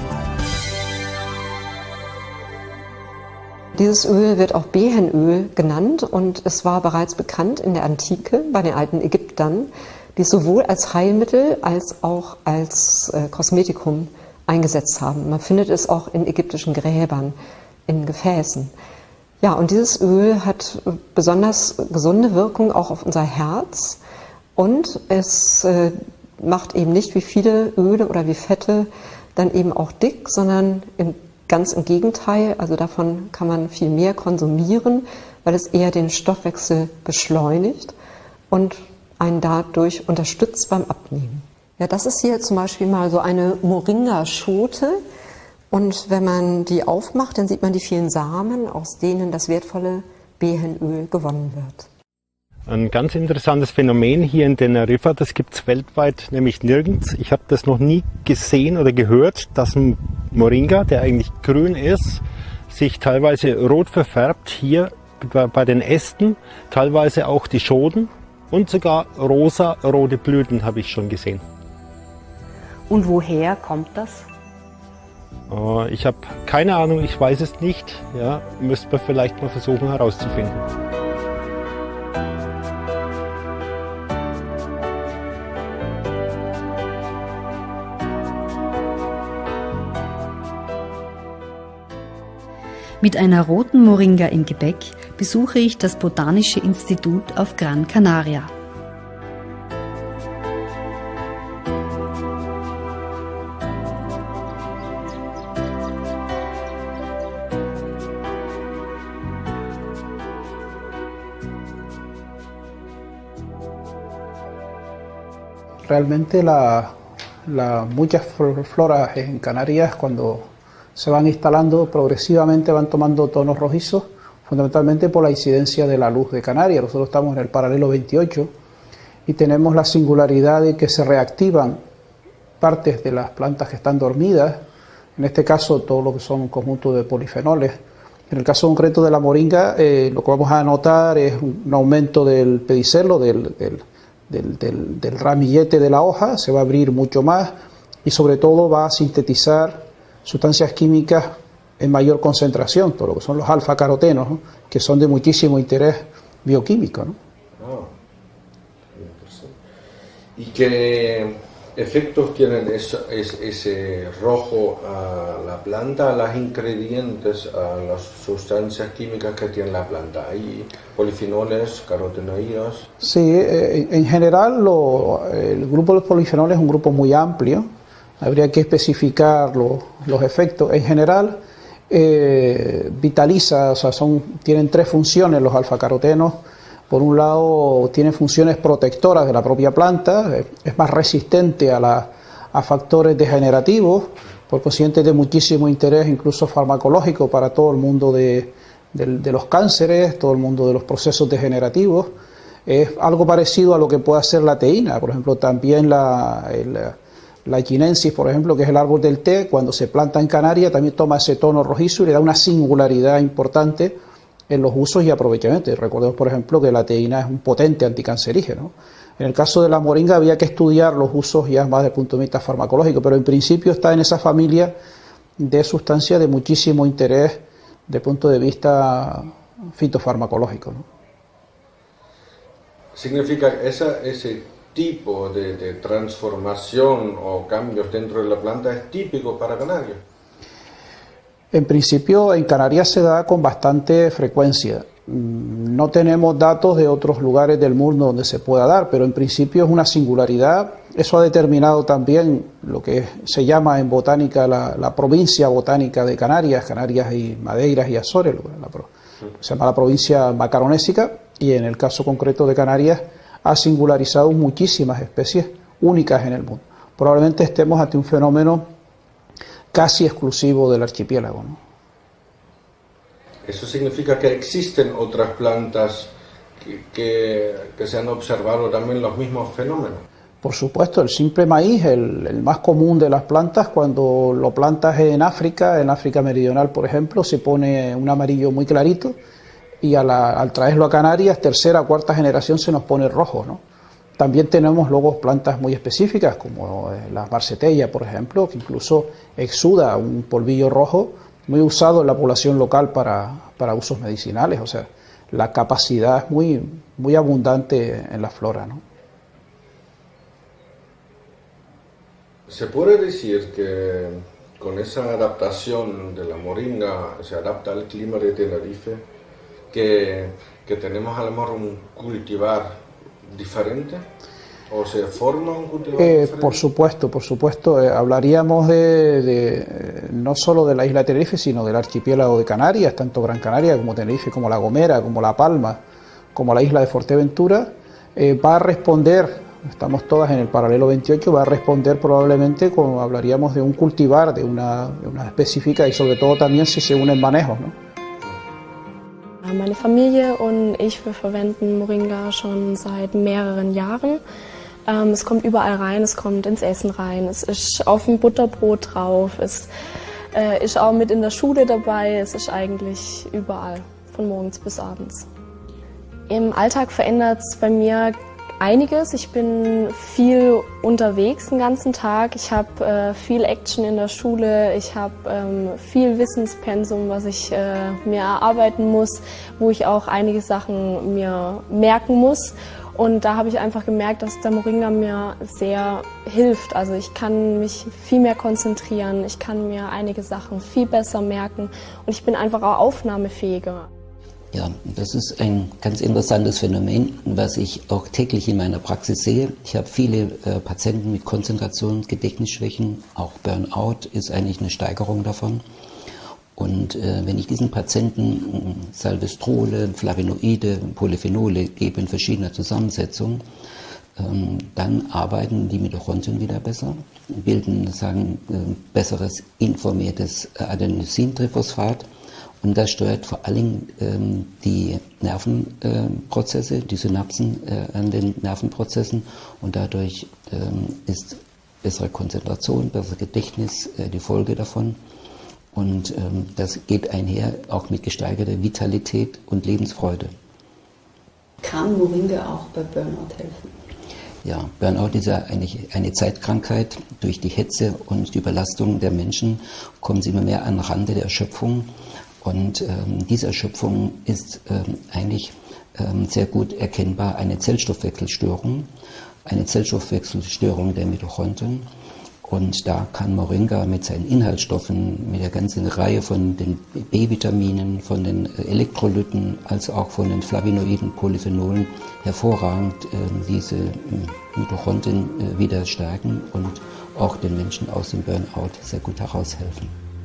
Dieses Öl wird auch Behenöl genannt und es war bereits bekannt in der Antike bei den alten Ägyptern, die es sowohl als Heilmittel als auch als äh, Kosmetikum eingesetzt haben. Man findet es auch in ägyptischen Gräbern, in Gefäßen. Ja, und dieses Öl hat besonders gesunde Wirkung auch auf unser Herz und es äh, macht eben nicht wie viele Öle oder wie Fette dann eben auch dick, sondern im, ganz im Gegenteil, also davon kann man viel mehr konsumieren, weil es eher den Stoffwechsel beschleunigt und einen dadurch unterstützt beim Abnehmen. Ja, das ist hier zum Beispiel mal so eine Moringa-Schote und wenn man die aufmacht, dann sieht man die vielen Samen, aus denen das wertvolle Behenöl gewonnen wird. Ein ganz interessantes Phänomen hier in Teneriffa, das gibt es weltweit nämlich nirgends. Ich habe das noch nie gesehen oder gehört, dass ein Moringa, der eigentlich grün ist, sich teilweise rot verfärbt, hier bei den Ästen, teilweise auch die Schoten und sogar rosa-rote Blüten habe ich schon gesehen. Und woher kommt das? Äh, ich habe keine Ahnung, ich weiß es nicht. Ja, müsste man vielleicht mal versuchen herauszufinden. Mit einer roten Moringa im Gepäck besuche ich das Botanische Institut auf Gran Canaria. realmente la, la, muchas floras en Canarias, cuando se van instalando progresivamente, van tomando tonos rojizos, fundamentalmente por la incidencia de la luz de Canarias. Nosotros estamos en el paralelo veintiocho y tenemos la singularidad de que se reactivan partes de las plantas que están dormidas, en este caso todo lo que son un conjunto de polifenoles. En el caso concreto de la moringa, eh, lo que vamos a notar es un aumento del pedicelo, del, del, del, del, del ramillete de la hoja, se va a abrir mucho más y sobre todo va a sintetizar sustancias químicas en mayor concentración, todo lo que son los alfa-carotenos, ¿no?, que son de muchísimo interés bioquímico, ¿no? Oh, ¿y qué efectos tienen eso, es, ese rojo a la planta, a los ingredientes, a las sustancias químicas que tiene la planta? ¿Hay polifenoles, carotenoides? Sí, eh, en general lo, el grupo de los polifenoles es un grupo muy amplio, habría que especificar lo, los efectos. En general eh, vitaliza, o sea, son, tienen tres funciones los alfa-carotenos. Por un lado, tiene funciones protectoras de la propia planta, es más resistente a, la, a factores degenerativos, por consiguiente de muchísimo interés, incluso farmacológico, para todo el mundo de, de, de los cánceres, todo el mundo de los procesos degenerativos. Es algo parecido a lo que puede hacer la teína, por ejemplo, también la, el, la echinensis, por ejemplo, que es el árbol del té, cuando se planta en Canarias, también toma ese tono rojizo y le da una singularidad importante en los usos y aprovechamientos. Recordemos, por ejemplo, que la teína es un potente anticancerígeno. En el caso de la moringa había que estudiar los usos ya más desde el punto de vista farmacológico, pero en principio está en esa familia de sustancias de muchísimo interés desde el punto de vista fitofarmacológico, ¿no? ¿Significa que esa, ese tipo de, de transformación o cambios dentro de la planta es típico para Canarias? En principio en Canarias se da con bastante frecuencia. No tenemos datos de otros lugares del mundo donde se pueda dar, pero en principio es una singularidad. Eso ha determinado también lo que se llama en botánica la, la provincia botánica de Canarias, Canarias y Madeiras y Azores, la, se llama la provincia macaronésica, y en el caso concreto de Canarias ha singularizado muchísimas especies únicas en el mundo. Probablemente estemos ante un fenómeno casi exclusivo del archipiélago, ¿no? ¿Eso significa que existen otras plantas que, que, que se han observado también los mismos fenómenos? Por supuesto, el simple maíz, el, el más común de las plantas, cuando lo plantas en África, en África meridional, por ejemplo, se pone un amarillo muy clarito y a la, al traerlo a Canarias, tercera o cuarta generación, se nos pone rojo, ¿no? También tenemos luego plantas muy específicas, como la marcetella, por ejemplo, que incluso exuda un polvillo rojo muy usado en la población local para, para usos medicinales. O sea, la capacidad es muy, muy abundante en la flora, ¿no? ¿Se puede decir que con esa adaptación de la moringa se adapta al clima de Tenerife, que, que tenemos a lo mejor un cultivar diferente? ¿O se forma un cultivar eh, diferente? Por supuesto, por supuesto. Eh, hablaríamos de, de eh, no solo de la isla de Tenerife, sino del archipiélago de Canarias, tanto Gran Canaria como Tenerife, como La Gomera, como La Palma, como la isla de Fuerteventura. Eh, va a responder, estamos todas en el paralelo veintiocho, va a responder probablemente, como hablaríamos de un cultivar, de una, de una específica, y sobre todo también si se unen manejos, ¿no? Meine Familie und ich, wir verwenden Moringa schon seit mehreren Jahren. Ähm, es kommt überall rein, es kommt ins Essen rein, es ist auf dem Butterbrot drauf, es äh, ist auch mit in der Schule dabei, es ist eigentlich überall, von morgens bis abends. Im Alltag verändert es bei mir einiges. Ich bin viel unterwegs den ganzen Tag. Ich habe äh, viel Action in der Schule. Ich habe ähm, viel Wissenspensum, was ich äh, mir erarbeiten muss, wo ich auch einige Sachen mir merken muss. Und da habe ich einfach gemerkt, dass der Moringa mir sehr hilft. Also ich kann mich viel mehr konzentrieren. Ich kann mir einige Sachen viel besser merken. Und ich bin einfach auch aufnahmefähiger. Ja, das ist ein ganz interessantes Phänomen, was ich auch täglich in meiner Praxis sehe. Ich habe viele äh, Patienten mit Konzentrations-, Gedächtnisschwächen, auch Burnout ist eigentlich eine Steigerung davon. Und äh, wenn ich diesen Patienten Salvestrole, Flavonoide, Polyphenole gebe in verschiedener Zusammensetzung, ähm, dann arbeiten die Mitochondrien wieder besser, bilden sagen, äh, besseres informiertes Adenosintriphosphat. Und das steuert vor allem ähm, die Nervenprozesse, äh, die Synapsen äh, an den Nervenprozessen. Und dadurch ähm, ist bessere Konzentration, besseres Gedächtnis äh, die Folge davon. Und ähm, das geht einher auch mit gesteigerter Vitalität und Lebensfreude. Kann Moringa auch bei Burnout helfen? Ja, Burnout ist ja eigentlich eine Zeitkrankheit. Durch die Hetze und die Überlastung der Menschen kommen sie immer mehr an Rande der Erschöpfung. Und ähm, diese Erschöpfung ist ähm, eigentlich ähm, sehr gut erkennbar eine Zellstoffwechselstörung, eine Zellstoffwechselstörung der Mitochondrien. Und da kann Moringa mit seinen Inhaltsstoffen, mit der ganzen Reihe von den B-Vitaminen, von den Elektrolyten, als auch von den Flavonoiden, Polyphenolen hervorragend äh, diese äh, Mitochondrien äh, wieder stärken und auch den Menschen aus dem Burnout sehr gut heraushelfen.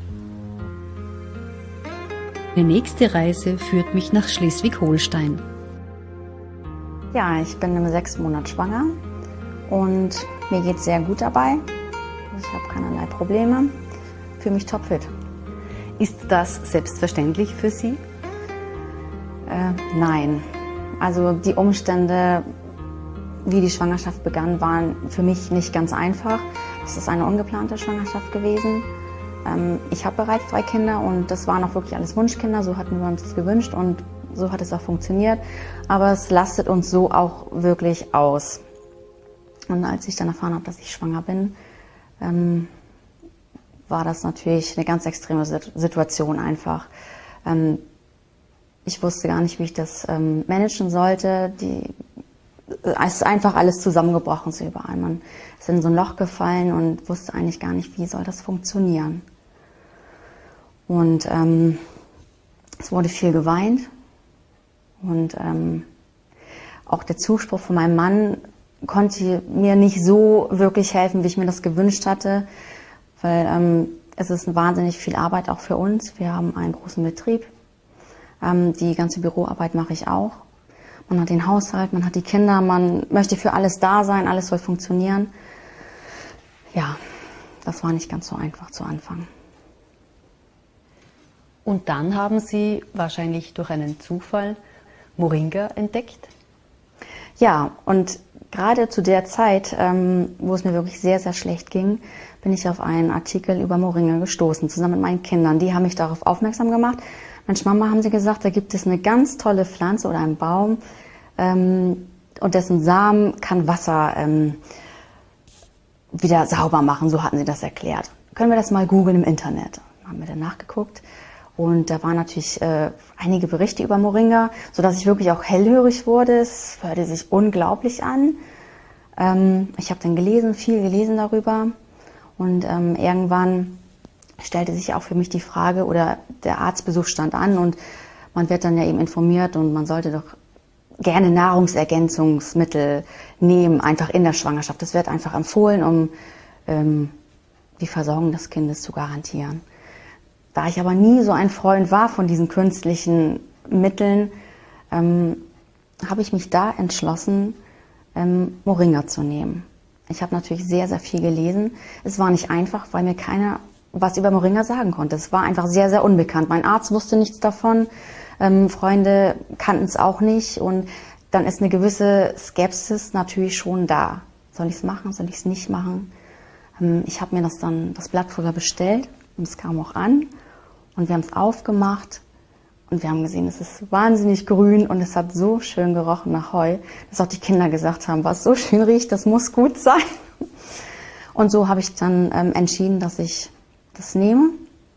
Die nächste Reise führt mich nach Schleswig-Holstein. Ja, ich bin im sechsten Monat schwanger und mir geht es sehr gut dabei. Ich habe keinerlei Probleme, fühle mich topfit. Ist das selbstverständlich für Sie? Äh, nein. Also die Umstände, wie die Schwangerschaft begann, waren für mich nicht ganz einfach. Es ist eine ungeplante Schwangerschaft gewesen. Ähm, ich habe bereits drei Kinder und das waren auch wirklich alles Wunschkinder. So hatten wir uns das gewünscht und so hat es auch funktioniert. Aber es lastet uns so auch wirklich aus. Und als ich dann erfahren habe, dass ich schwanger bin, ähm, war das natürlich eine ganz extreme Situation einfach. Ähm, ich wusste gar nicht, wie ich das ähm, managen sollte. Die, es ist einfach alles zusammengebrochen so überall. Man ist in so ein Loch gefallen und wusste eigentlich gar nicht, wie soll das funktionieren. Und ähm, es wurde viel geweint. Und ähm, auch der Zuspruch von meinem Mann konnte mir nicht so wirklich helfen, wie ich mir das gewünscht hatte. Weil ähm, es ist wahnsinnig viel Arbeit auch für uns. Wir haben einen großen Betrieb. Ähm, die ganze Büroarbeit mache ich auch. Man hat den Haushalt, man hat die Kinder, man möchte für alles da sein, alles soll funktionieren. Ja, das war nicht ganz so einfach zu Anfang. Und dann haben Sie wahrscheinlich durch einen Zufall Moringa entdeckt? Ja, und gerade zu der Zeit, ähm, wo es mir wirklich sehr, sehr schlecht ging, bin ich auf einen Artikel über Moringa gestoßen, zusammen mit meinen Kindern. Die haben mich darauf aufmerksam gemacht. Mensch, Mama, haben sie gesagt, da gibt es eine ganz tolle Pflanze oder einen Baum ähm, und dessen Samen kann Wasser ähm, wieder sauber machen, so hatten sie das erklärt. Können wir das mal googeln im Internet? Haben wir dann nachgeguckt und da waren natürlich äh, einige Berichte über Moringa, sodass ich wirklich auch hellhörig wurde. Es hörte sich unglaublich an. Ähm, ich habe dann gelesen, viel gelesen darüber und ähm, irgendwann stellte sich auch für mich die Frage, oder der Arztbesuch stand an und man wird dann ja eben informiert und man sollte doch gerne Nahrungsergänzungsmittel nehmen, einfach in der Schwangerschaft. Das wird einfach empfohlen, um ähm, die Versorgung des Kindes zu garantieren. Da ich aber nie so ein Freund war von diesen künstlichen Mitteln, ähm, habe ich mich da entschlossen, ähm, Moringa zu nehmen. Ich habe natürlich sehr, sehr viel gelesen. Es war nicht einfach, weil mir keiner was über Moringa sagen konnte. Es war einfach sehr, sehr unbekannt. Mein Arzt wusste nichts davon, ähm, Freunde kannten es auch nicht und dann ist eine gewisse Skepsis natürlich schon da. Soll ich es machen, soll ich es nicht machen? Ähm, ich habe mir das dann, das Blattpulver bestellt und es kam auch an und wir haben es aufgemacht und wir haben gesehen, es ist wahnsinnig grün und es hat so schön gerochen nach Heu, dass auch die Kinder gesagt haben, was so schön riecht, das muss gut sein. Und so habe ich dann ähm, entschieden, dass ich das nehme.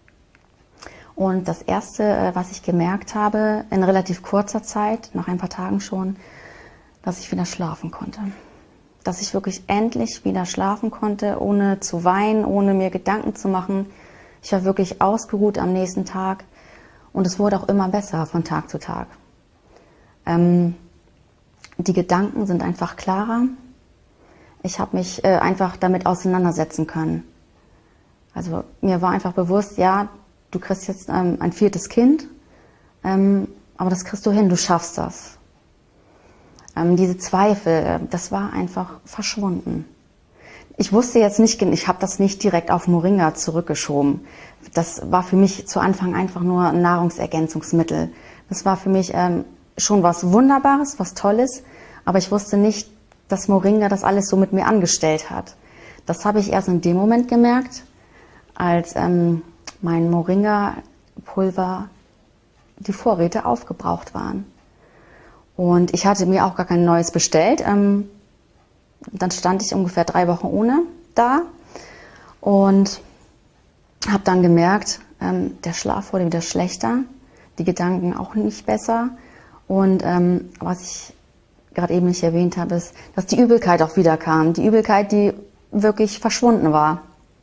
Und das Erste, was ich gemerkt habe, in relativ kurzer Zeit, nach ein paar Tagen schon, dass ich wieder schlafen konnte. Dass ich wirklich endlich wieder schlafen konnte, ohne zu weinen, ohne mir Gedanken zu machen. Ich war wirklich ausgeruht am nächsten Tag und es wurde auch immer besser von Tag zu Tag. Ähm, die Gedanken sind einfach klarer. Ich habe mich äh, einfach damit auseinandersetzen können. Also mir war einfach bewusst, ja, du kriegst jetzt ähm, ein viertes Kind, ähm, aber das kriegst du hin, du schaffst das. ähm, diese Zweifel, das war einfach verschwunden. Ich wusste jetzt nicht, ich habe das nicht direkt auf Moringa zurückgeschoben. Das war für mich zu Anfang einfach nur ein Nahrungsergänzungsmittel. Das war für mich ähm, schon was Wunderbares, was Tolles, aber ich wusste nicht, dass Moringa das alles so mit mir angestellt hat. Das habe ich erst in dem Moment gemerkt, als ähm, mein Moringa-Pulver, die Vorräte aufgebraucht waren. Und ich hatte mir auch gar kein neues bestellt. Ähm, dann stand ich ungefähr drei Wochen ohne da und habe dann gemerkt, ähm, der Schlaf wurde wieder schlechter, die Gedanken auch nicht besser. Und ähm, was ich gerade eben nicht erwähnt habe, ist, dass die Übelkeit auch wieder kam. Die Übelkeit, die wirklich verschwunden war.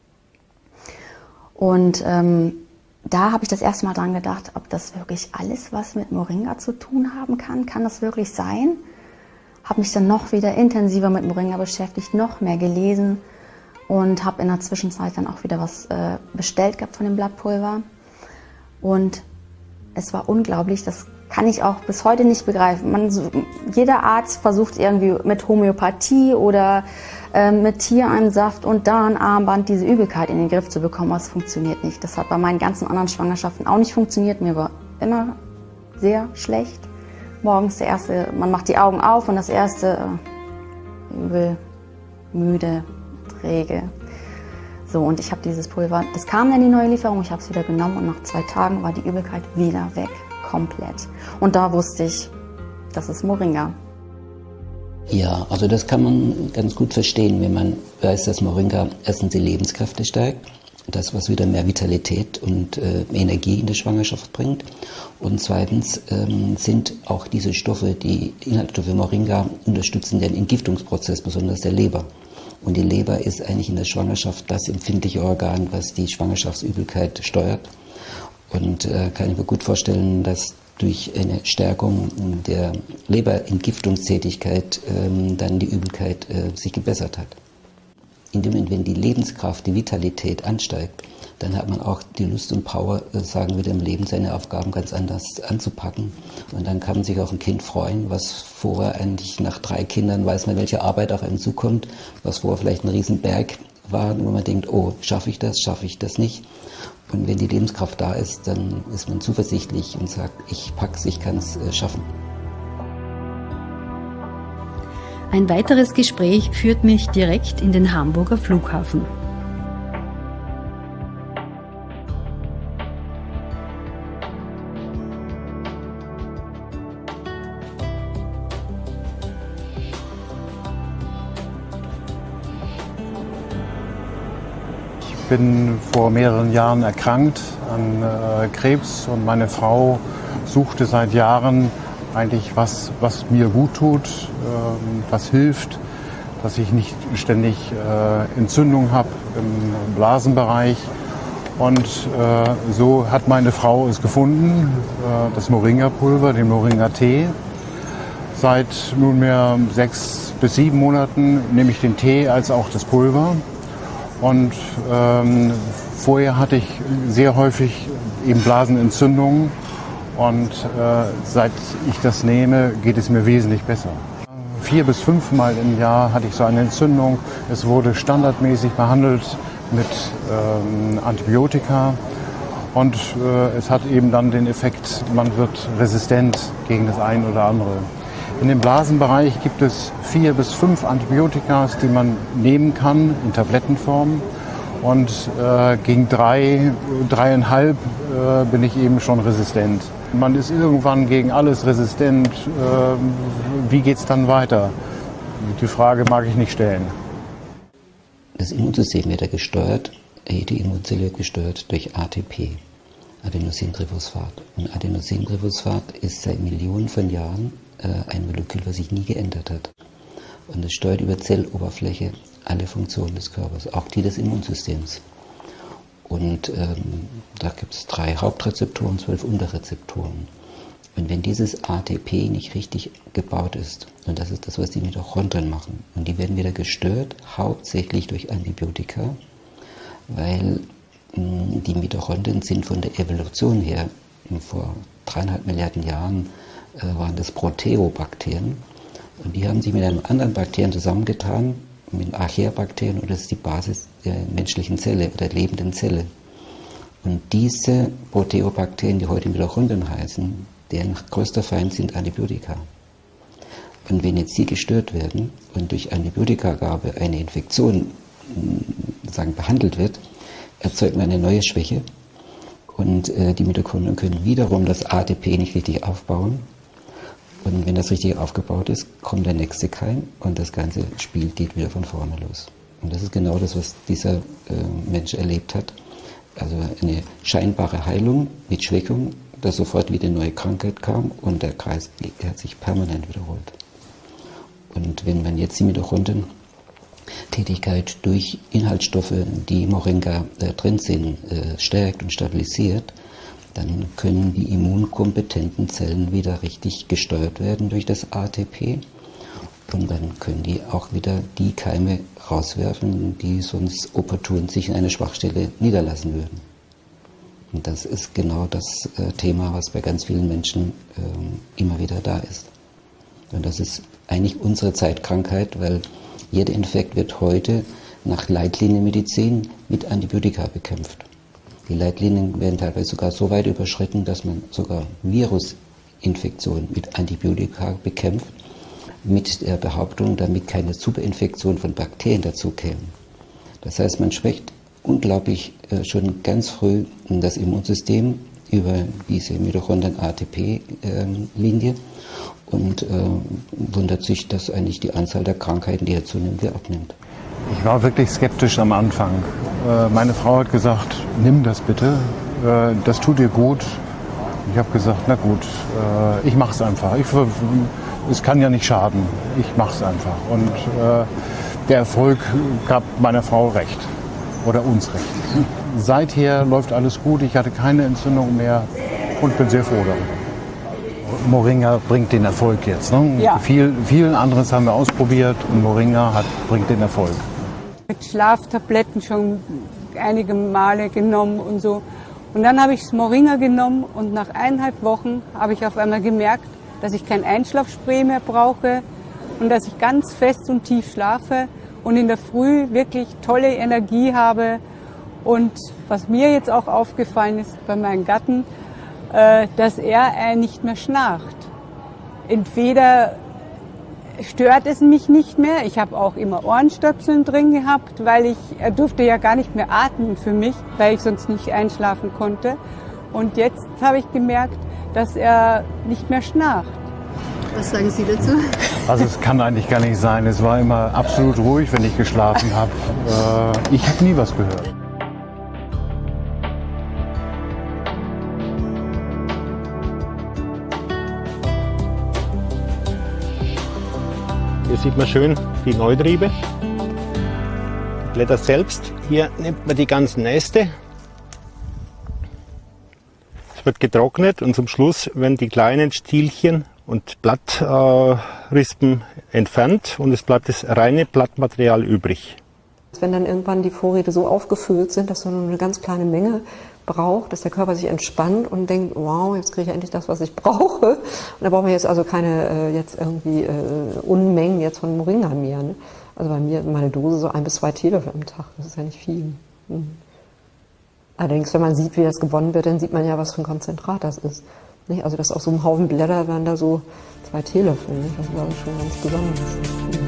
Und ähm, da habe ich das erste Mal dran gedacht, ob das wirklich alles was mit Moringa zu tun haben kann. Kann das wirklich sein? Habe mich dann noch wieder intensiver mit Moringa beschäftigt, noch mehr gelesen und habe in der Zwischenzeit dann auch wieder was äh, bestellt gehabt von dem Blattpulver. Und es war unglaublich, das kann ich auch bis heute nicht begreifen. Man, jeder Arzt versucht irgendwie mit Homöopathie oder äh, mit Tiereinsaft und da ein Armband diese Übelkeit in den Griff zu bekommen, aber es funktioniert nicht. Das hat bei meinen ganzen anderen Schwangerschaften auch nicht funktioniert. Mir war immer sehr schlecht. Morgens der erste, man macht die Augen auf und das erste äh, übel, müde, träge. So, und ich habe dieses Pulver, das kam dann die neue Lieferung, ich habe es wieder genommen und nach zwei Tagen war die Übelkeit wieder weg. Komplett. Und da wusste ich, das ist Moringa. Ja, also das kann man ganz gut verstehen, wenn man weiß, dass Moringa erstens die Lebenskräfte stärkt, das, was wieder mehr Vitalität und äh, Energie in der Schwangerschaft bringt. Und zweitens ähm, sind auch diese Stoffe, die Inhaltsstoffe Moringa, unterstützen den Entgiftungsprozess, besonders der Leber. Und die Leber ist eigentlich in der Schwangerschaft das empfindliche Organ, was die Schwangerschaftsübelkeit steuert. Und äh, kann ich mir gut vorstellen, dass durch eine Stärkung der Leberentgiftungstätigkeit ähm, dann die Übelkeit äh, sich gebessert hat. In dem Moment, wenn die Lebenskraft, die Vitalität ansteigt, dann hat man auch die Lust und Power, äh, sagen wir, im Leben seine Aufgaben ganz anders anzupacken. Und dann kann man sich auf ein Kind freuen, was vorher eigentlich nach drei Kindern weiß man, welche Arbeit auf einen zukommt, was vorher vielleicht ein Riesenberg war, wo man denkt, oh, schaffe ich das, schaffe ich das nicht. Und wenn die Lebenskraft da ist, dann ist man zuversichtlich und sagt, ich pack's, ich kann's äh, schaffen. Ein weiteres Gespräch führt mich direkt in den Hamburger Flughafen. Ich bin vor mehreren Jahren erkrankt an äh, Krebs und meine Frau suchte seit Jahren eigentlich was, was mir gut tut, äh, was hilft, dass ich nicht ständig äh, Entzündung habe im Blasenbereich. Und äh, so hat meine Frau es gefunden, äh, das Moringa-Pulver, den Moringa-Tee. Seit nunmehr sechs bis sieben Monaten nehme ich den Tee als auch das Pulver. Und ähm, vorher hatte ich sehr häufig eben Blasenentzündungen und äh, seit ich das nehme, geht es mir wesentlich besser. Vier bis fünfmal im Jahr hatte ich so eine Entzündung. Es wurde standardmäßig behandelt mit ähm, Antibiotika und äh, es hat eben dann den Effekt, man wird resistent gegen das eine oder andere. In dem Blasenbereich gibt es vier bis fünf Antibiotika, die man nehmen kann in Tablettenform. Und äh, gegen drei, dreieinhalb äh, bin ich eben schon resistent. Man ist irgendwann gegen alles resistent. Äh, wie geht es dann weiter? Die Frage mag ich nicht stellen. Das Immunsystem wird ja gesteuert, die Immunzelle wird gesteuert durch A T P, Adenosintriphosphat. Und Adenosintriphosphat ist seit Millionen von Jahren ein Molekül, was sich nie geändert hat. Und es steuert über Zelloberfläche alle Funktionen des Körpers, auch die des Immunsystems. Und ähm, da gibt es drei Hauptrezeptoren, zwölf Unterrezeptoren. Und wenn dieses A T P nicht richtig gebaut ist, und das ist das, was die Mitochondrien machen, und die werden wieder gestört, hauptsächlich durch Antibiotika, weil mh, die Mitochondrien sind von der Evolution her, vor dreieinhalb Milliarden Jahren, waren das Proteobakterien Und die haben sich mit einem anderen Bakterien zusammengetan, mit Archaea-Bakterien, und das ist die Basis der menschlichen Zelle oder der lebenden Zelle. Und diese Proteobakterien, die heute Mitochondrien heißen, deren größter Feind sind Antibiotika. Und wenn jetzt die gestört werden und durch Antibiotikagabe eine Infektion sagen, behandelt wird, erzeugt man eine neue Schwäche. Und äh, die Mitochondrien können wiederum das A T P nicht richtig aufbauen. Und wenn das richtig aufgebaut ist, kommt der nächste Keim und das ganze Spiel geht wieder von vorne los. Und das ist genau das, was dieser äh, Mensch erlebt hat. Also eine scheinbare Heilung mit Schwächung, dass sofort wieder eine neue Krankheit kam und der Kreis der hat sich permanent wiederholt. Und wenn man jetzt die Mitochondrien-Tätigkeit durch Inhaltsstoffe, die im Moringa äh, drin sind, äh, stärkt und stabilisiert, dann können die immunkompetenten Zellen wieder richtig gesteuert werden durch das A T P. Und dann können die auch wieder die Keime rauswerfen, die sonst opportun sich in einer Schwachstelle niederlassen würden. Und das ist genau das äh, Thema, was bei ganz vielen Menschen ähm, immer wieder da ist. Und das ist eigentlich unsere Zeitkrankheit, weil jeder Infekt wird heute nach Leitlinienmedizin mit Antibiotika bekämpft. Die Leitlinien werden teilweise sogar so weit überschritten, dass man sogar Virusinfektionen mit Antibiotika bekämpft, mit der Behauptung, damit keine Superinfektion von Bakterien dazu käme. Das heißt, man schwächt unglaublich äh, schon ganz früh das Immunsystem über diese Mitochondrien-A T P-Linie und äh, wundert sich, dass eigentlich die Anzahl der Krankheiten, die er zunimmt, wieder abnimmt. Ich war wirklich skeptisch am Anfang. Äh, meine Frau hat gesagt, nimm das bitte, äh, das tut dir gut. Ich habe gesagt, na gut, äh, ich mache es einfach. Ich, es kann ja nicht schaden, ich mache es einfach. Und äh, der Erfolg gab meiner Frau recht oder uns recht. Seither läuft alles gut, ich hatte keine Entzündung mehr und bin sehr froh darüber. Moringa bringt den Erfolg jetzt. Ne? Ja. Viel, vielen anderes haben wir ausprobiert und Moringa hat, bringt den Erfolg. Mit Schlaftabletten schon einige Male genommen und so. Und dann habe ich das Moringa genommen und nach eineinhalb Wochen habe ich auf einmal gemerkt, dass ich kein Einschlafspray mehr brauche und dass ich ganz fest und tief schlafe und in der Früh wirklich tolle Energie habe. Und was mir jetzt auch aufgefallen ist bei meinem Gatten, äh, dass er äh, nicht mehr schnarcht. Entweder stört es mich nicht mehr, ich habe auch immer Ohrenstöpseln drin gehabt, weil ich, er durfte ja gar nicht mehr atmen für mich, weil ich sonst nicht einschlafen konnte. Und jetzt habe ich gemerkt, dass er nicht mehr schnarcht. Was sagen Sie dazu? Also es kann eigentlich gar nicht sein. Es war immer absolut ruhig, wenn ich geschlafen habe. Äh, ich habe nie was gehört. Hier sieht man schön die Neutriebe, die Blätter selbst. Hier nimmt man die ganzen Äste. Es wird getrocknet und zum Schluss werden die kleinen Stielchen und Blattrispen äh, entfernt und es bleibt das reine Blattmaterial übrig. Wenn dann irgendwann die Vorräte so aufgefüllt sind, dass man nur eine ganz kleine Menge braucht, dass der Körper sich entspannt und denkt, wow, jetzt kriege ich endlich das, was ich brauche. Und da brauchen wir jetzt also keine äh, jetzt irgendwie äh, Unmengen jetzt von Moringa mehr. Ne? Also bei mir meine Dose so ein bis zwei Teelöffel am Tag, das ist ja nicht viel. Mhm. Allerdings, wenn man sieht, wie das gewonnen wird, dann sieht man ja, was für ein Konzentrat das ist. Nicht? Also das auf so einem Haufen Blätter waren da so zwei Teelöffel. Nicht? Das war schon ganz besonders.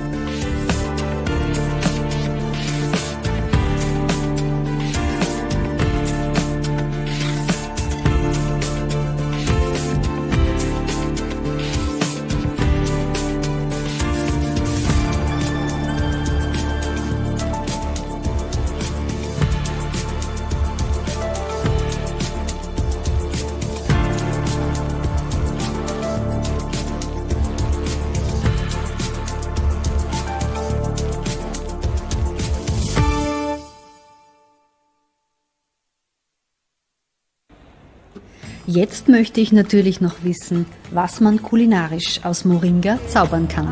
Jetzt möchte ich natürlich noch wissen, was man kulinarisch aus Moringa zaubern kann.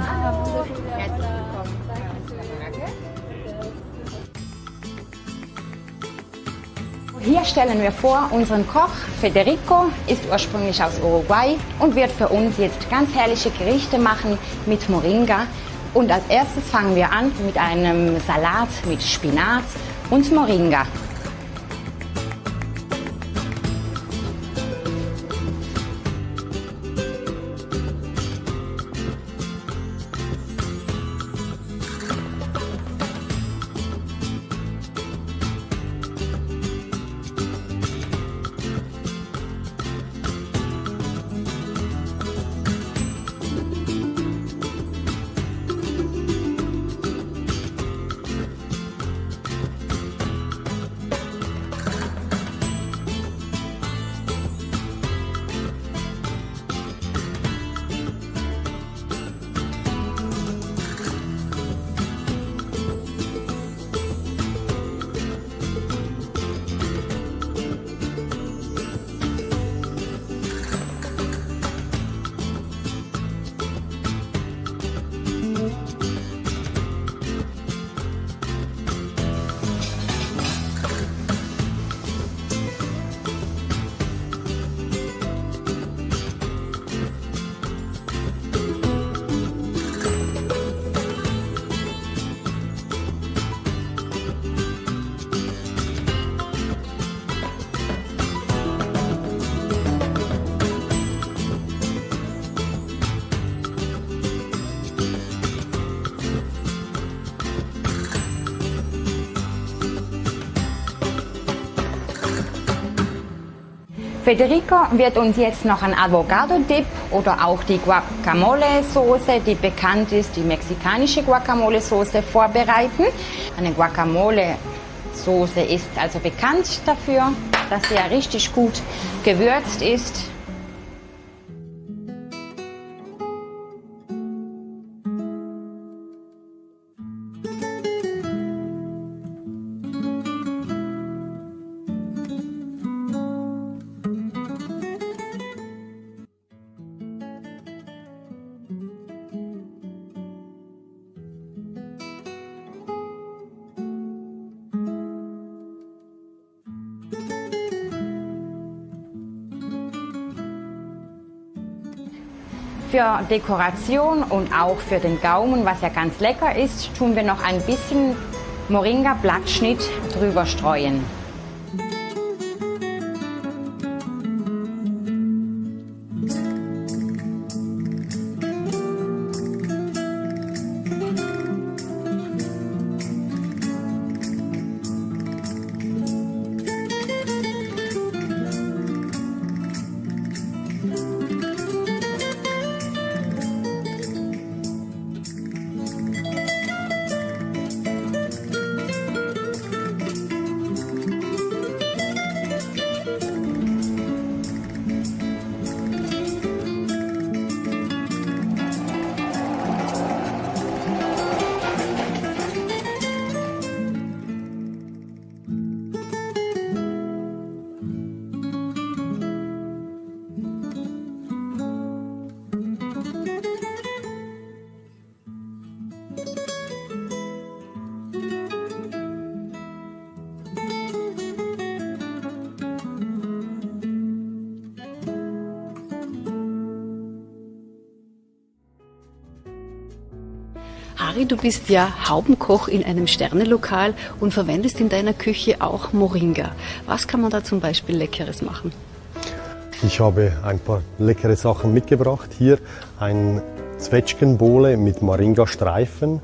Hier stellen wir vor, unseren Koch Federico ist ursprünglich aus Uruguay und wird für uns jetzt ganz herrliche Gerichte machen mit Moringa. Und als erstes fangen wir an mit einem Salat mit Spinat und Moringa. Federico wird uns jetzt noch ein Avocado-Dip oder auch die Guacamole-Soße, die bekannt ist, die mexikanische Guacamole-Soße, vorbereiten. Eine Guacamole-Soße ist also bekannt dafür, dass sie ja richtig gut gewürzt ist. Für Dekoration und auch für den Gaumen, was ja ganz lecker ist, tun wir noch ein bisschen Moringa-Blattschnitt drüber streuen. Harry, du bist ja Haubenkoch in einem Sternelokal und verwendest in deiner Küche auch Moringa. Was kann man da zum Beispiel Leckeres machen? Ich habe ein paar leckere Sachen mitgebracht. Hier ein Zwetschgenbowle mit Moringa-Streifen,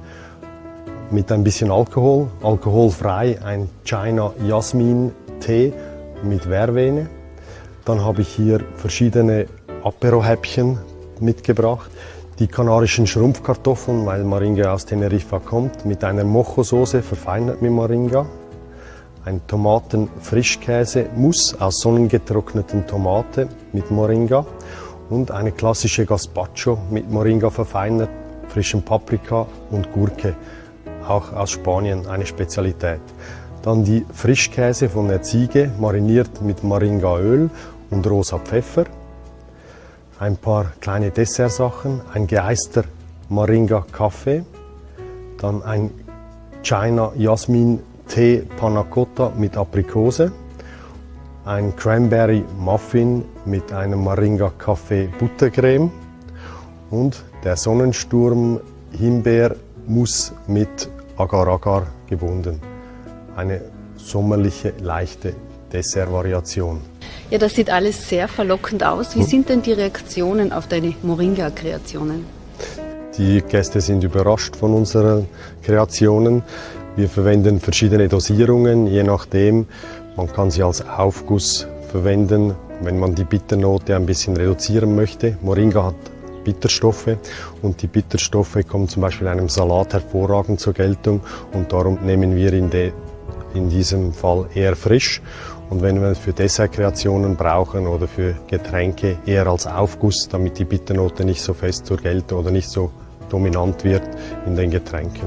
mit ein bisschen Alkohol, alkoholfrei, ein China Jasmin Tee mit Vervene. Dann habe ich hier verschiedene Apero-Häppchen mitgebracht. Die kanarischen Schrumpfkartoffeln, weil Moringa aus Teneriffa kommt, mit einer Mojo-Soße verfeinert mit Moringa. Ein Tomaten-Frischkäse-Mousse aus sonnengetrockneten Tomaten mit Moringa. Und eine klassische Gazpacho mit Moringa verfeinert, frischem Paprika und Gurke, auch aus Spanien eine Spezialität. Dann die Frischkäse von der Ziege, mariniert mit Moringaöl und rosa Pfeffer. Ein paar kleine Dessertsachen, ein geeister Moringa-Kaffee, dann ein China Jasmin Tee Panna Cotta mit Aprikose ein Cranberry Muffin mit einem Moringa Kaffee Buttercreme und der Sonnensturm Himbeermus mit Agar-Agar gebunden. Eine sommerliche, leichte Dessertvariation. Ja, das sieht alles sehr verlockend aus. Wie sind denn die Reaktionen auf deine Moringa-Kreationen? Die Gäste sind überrascht von unseren Kreationen. Wir verwenden verschiedene Dosierungen, je nachdem. Man kann sie als Aufguss verwenden, wenn man die Bitternote ein bisschen reduzieren möchte. Moringa hat Bitterstoffe und die Bitterstoffe kommen zum Beispiel in einem Salat hervorragend zur Geltung und darum nehmen wir in, de, in diesem Fall eher frisch. Und wenn wir es für Dessertkreationen brauchen oder für Getränke eher als Aufguss, damit die Bitternote nicht so fest zur Geltung oder nicht so dominant wird in den Getränken.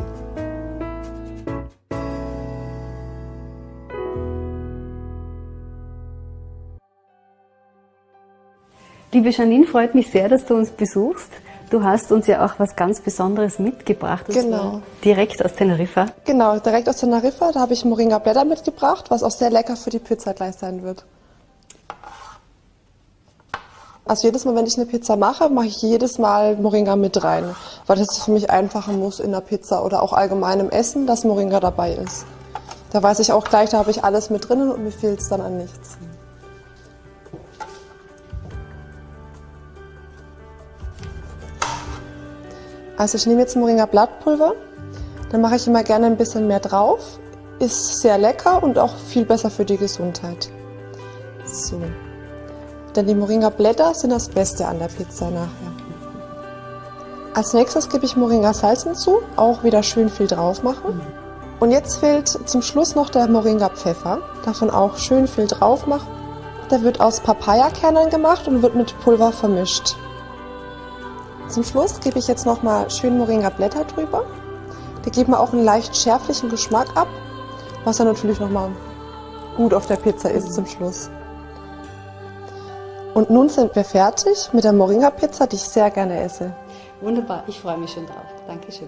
Liebe Janine, freut mich sehr, dass du uns besuchst. Du hast uns ja auch was ganz Besonderes mitgebracht. Genau. Direkt aus Teneriffa. Genau, direkt aus Teneriffa. Da habe ich Moringa-Blätter mitgebracht, was auch sehr lecker für die Pizza gleich sein wird. Also jedes Mal, wenn ich eine Pizza mache, mache ich jedes Mal Moringa mit rein. Weil das für mich einfach ein Muss in der Pizza oder auch allgemein im Essen, dass Moringa dabei ist. Da weiß ich auch gleich, da habe ich alles mit drinnen und mir fehlt es dann an nichts. Also ich nehme jetzt Moringa Blattpulver, dann mache ich immer gerne ein bisschen mehr drauf. Ist sehr lecker und auch viel besser für die Gesundheit. So. Denn die Moringa Blätter sind das Beste an der Pizza nachher. Als nächstes gebe ich Moringa Salz hinzu, auch wieder schön viel drauf machen. Und jetzt fehlt zum Schluss noch der Moringa Pfeffer, davon auch schön viel drauf machen. Der wird aus Papayakernen gemacht und wird mit Pulver vermischt. Zum Schluss gebe ich jetzt nochmal schön Moringa Blätter drüber. Die geben auch einen leicht schärflichen Geschmack ab, was dann natürlich nochmal gut auf der Pizza ist zum Schluss. Und nun sind wir fertig mit der Moringa Pizza, die ich sehr gerne esse. Wunderbar, ich freue mich schon drauf. Dankeschön.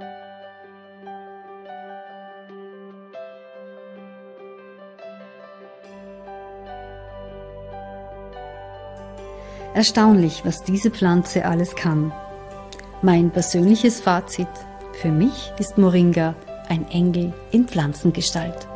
Erstaunlich, was diese Pflanze alles kann. Mein persönliches Fazit: Für mich ist Moringa ein Engel in Pflanzengestalt.